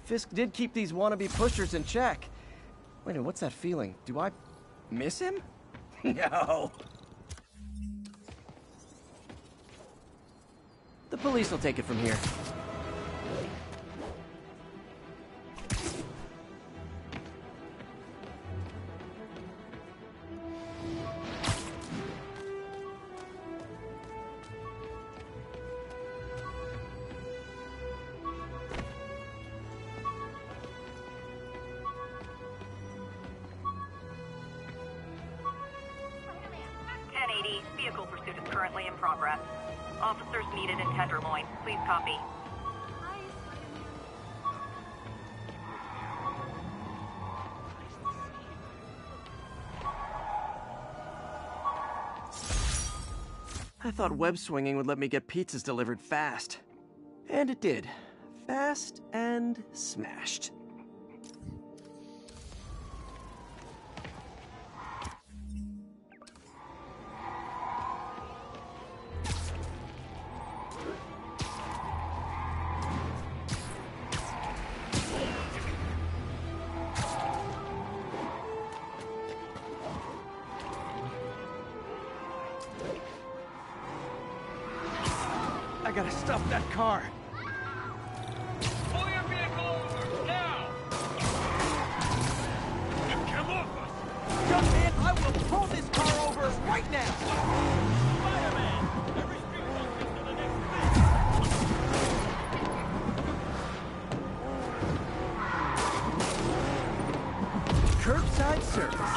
Fisk did keep these wannabe pushers in check. Wait a minute, what's that feeling? Do I miss him? No. The police will take it from here. Vehicle pursuit is currently in progress. Officers needed in Tenderloin. Please copy. I thought web swinging would let me get pizzas delivered fast. And it did. Fast and smashed. I gotta stop that car. Pull your vehicle over, now! Come off us! Jumpman, I will pull this car over right now! Spider-Man! Every street functions to the next Curbside service.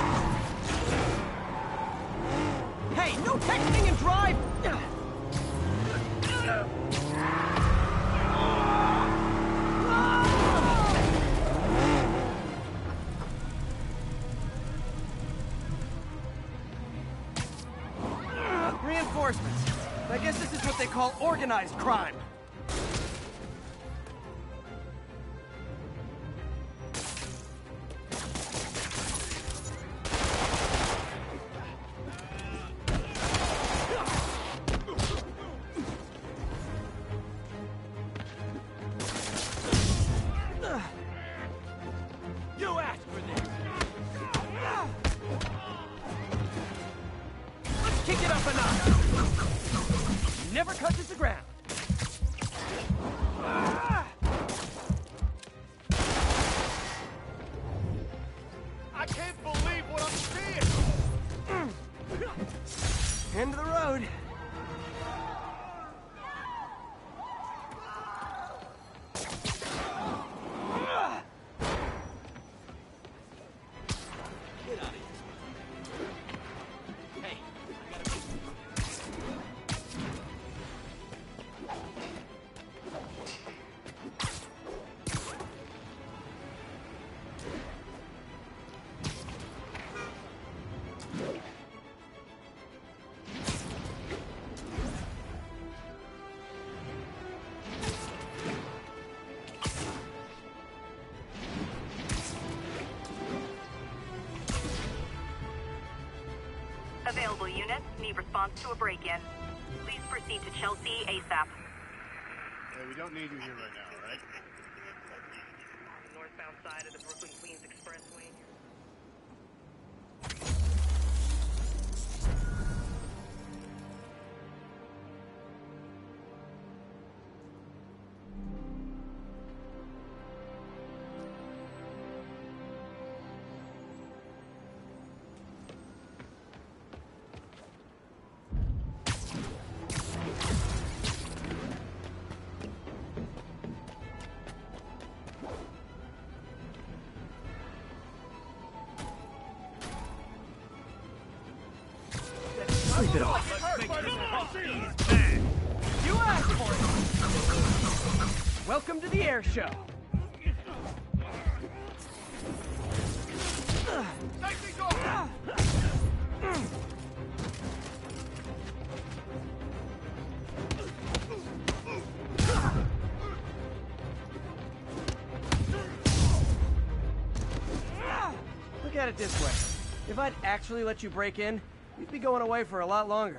Hey, no texting and drive! Reinforcements. I guess this is what they call organized crime. You asked for this! Let's kick it up a notch. Never touches the ground. I can't believe what I'm seeing! End of the road. Get out of here. Hey, I gotta Available units need response to a break-in. Please proceed to Chelsea ASAP. Hey, we don't need you here right now, all right? Northbound side of the Brooklyn-Queens Expressway. Sleep it off. You asked for it. Welcome to the air show. Look at it this way. If I'd actually let you break in, you'd be going away for a lot longer.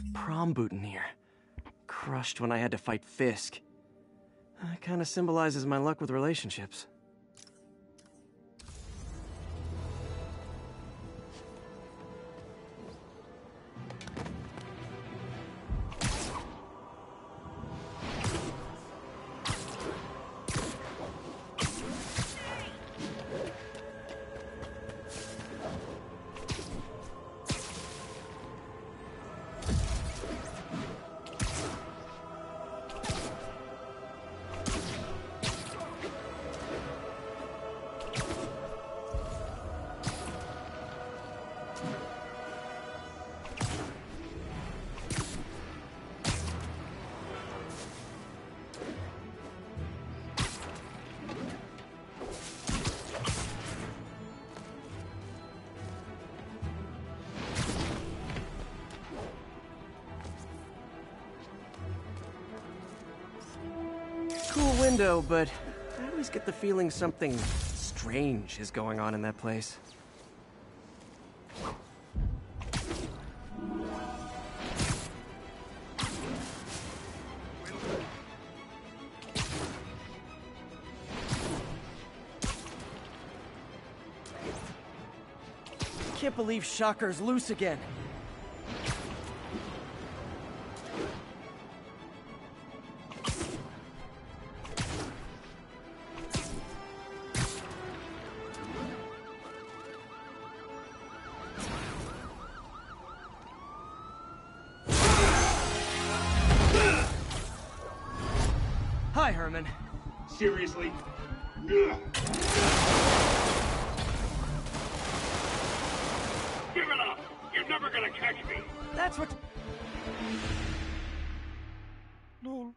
my prom boutonniere. Crushed when I had to fight Fisk. Kinda symbolizes my luck with relationships. Cool window, but I always get the feeling something strange is going on in that place. Can't believe Shocker's loose again. Hi, Herman. Seriously? Give it up! You're never gonna catch me! That's what... No.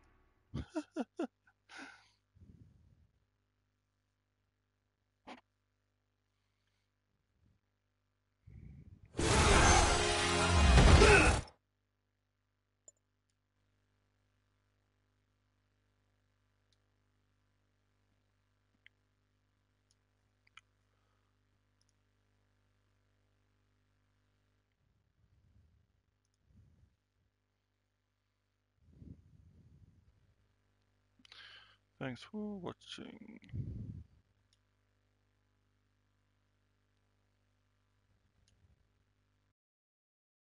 Thanks for watching.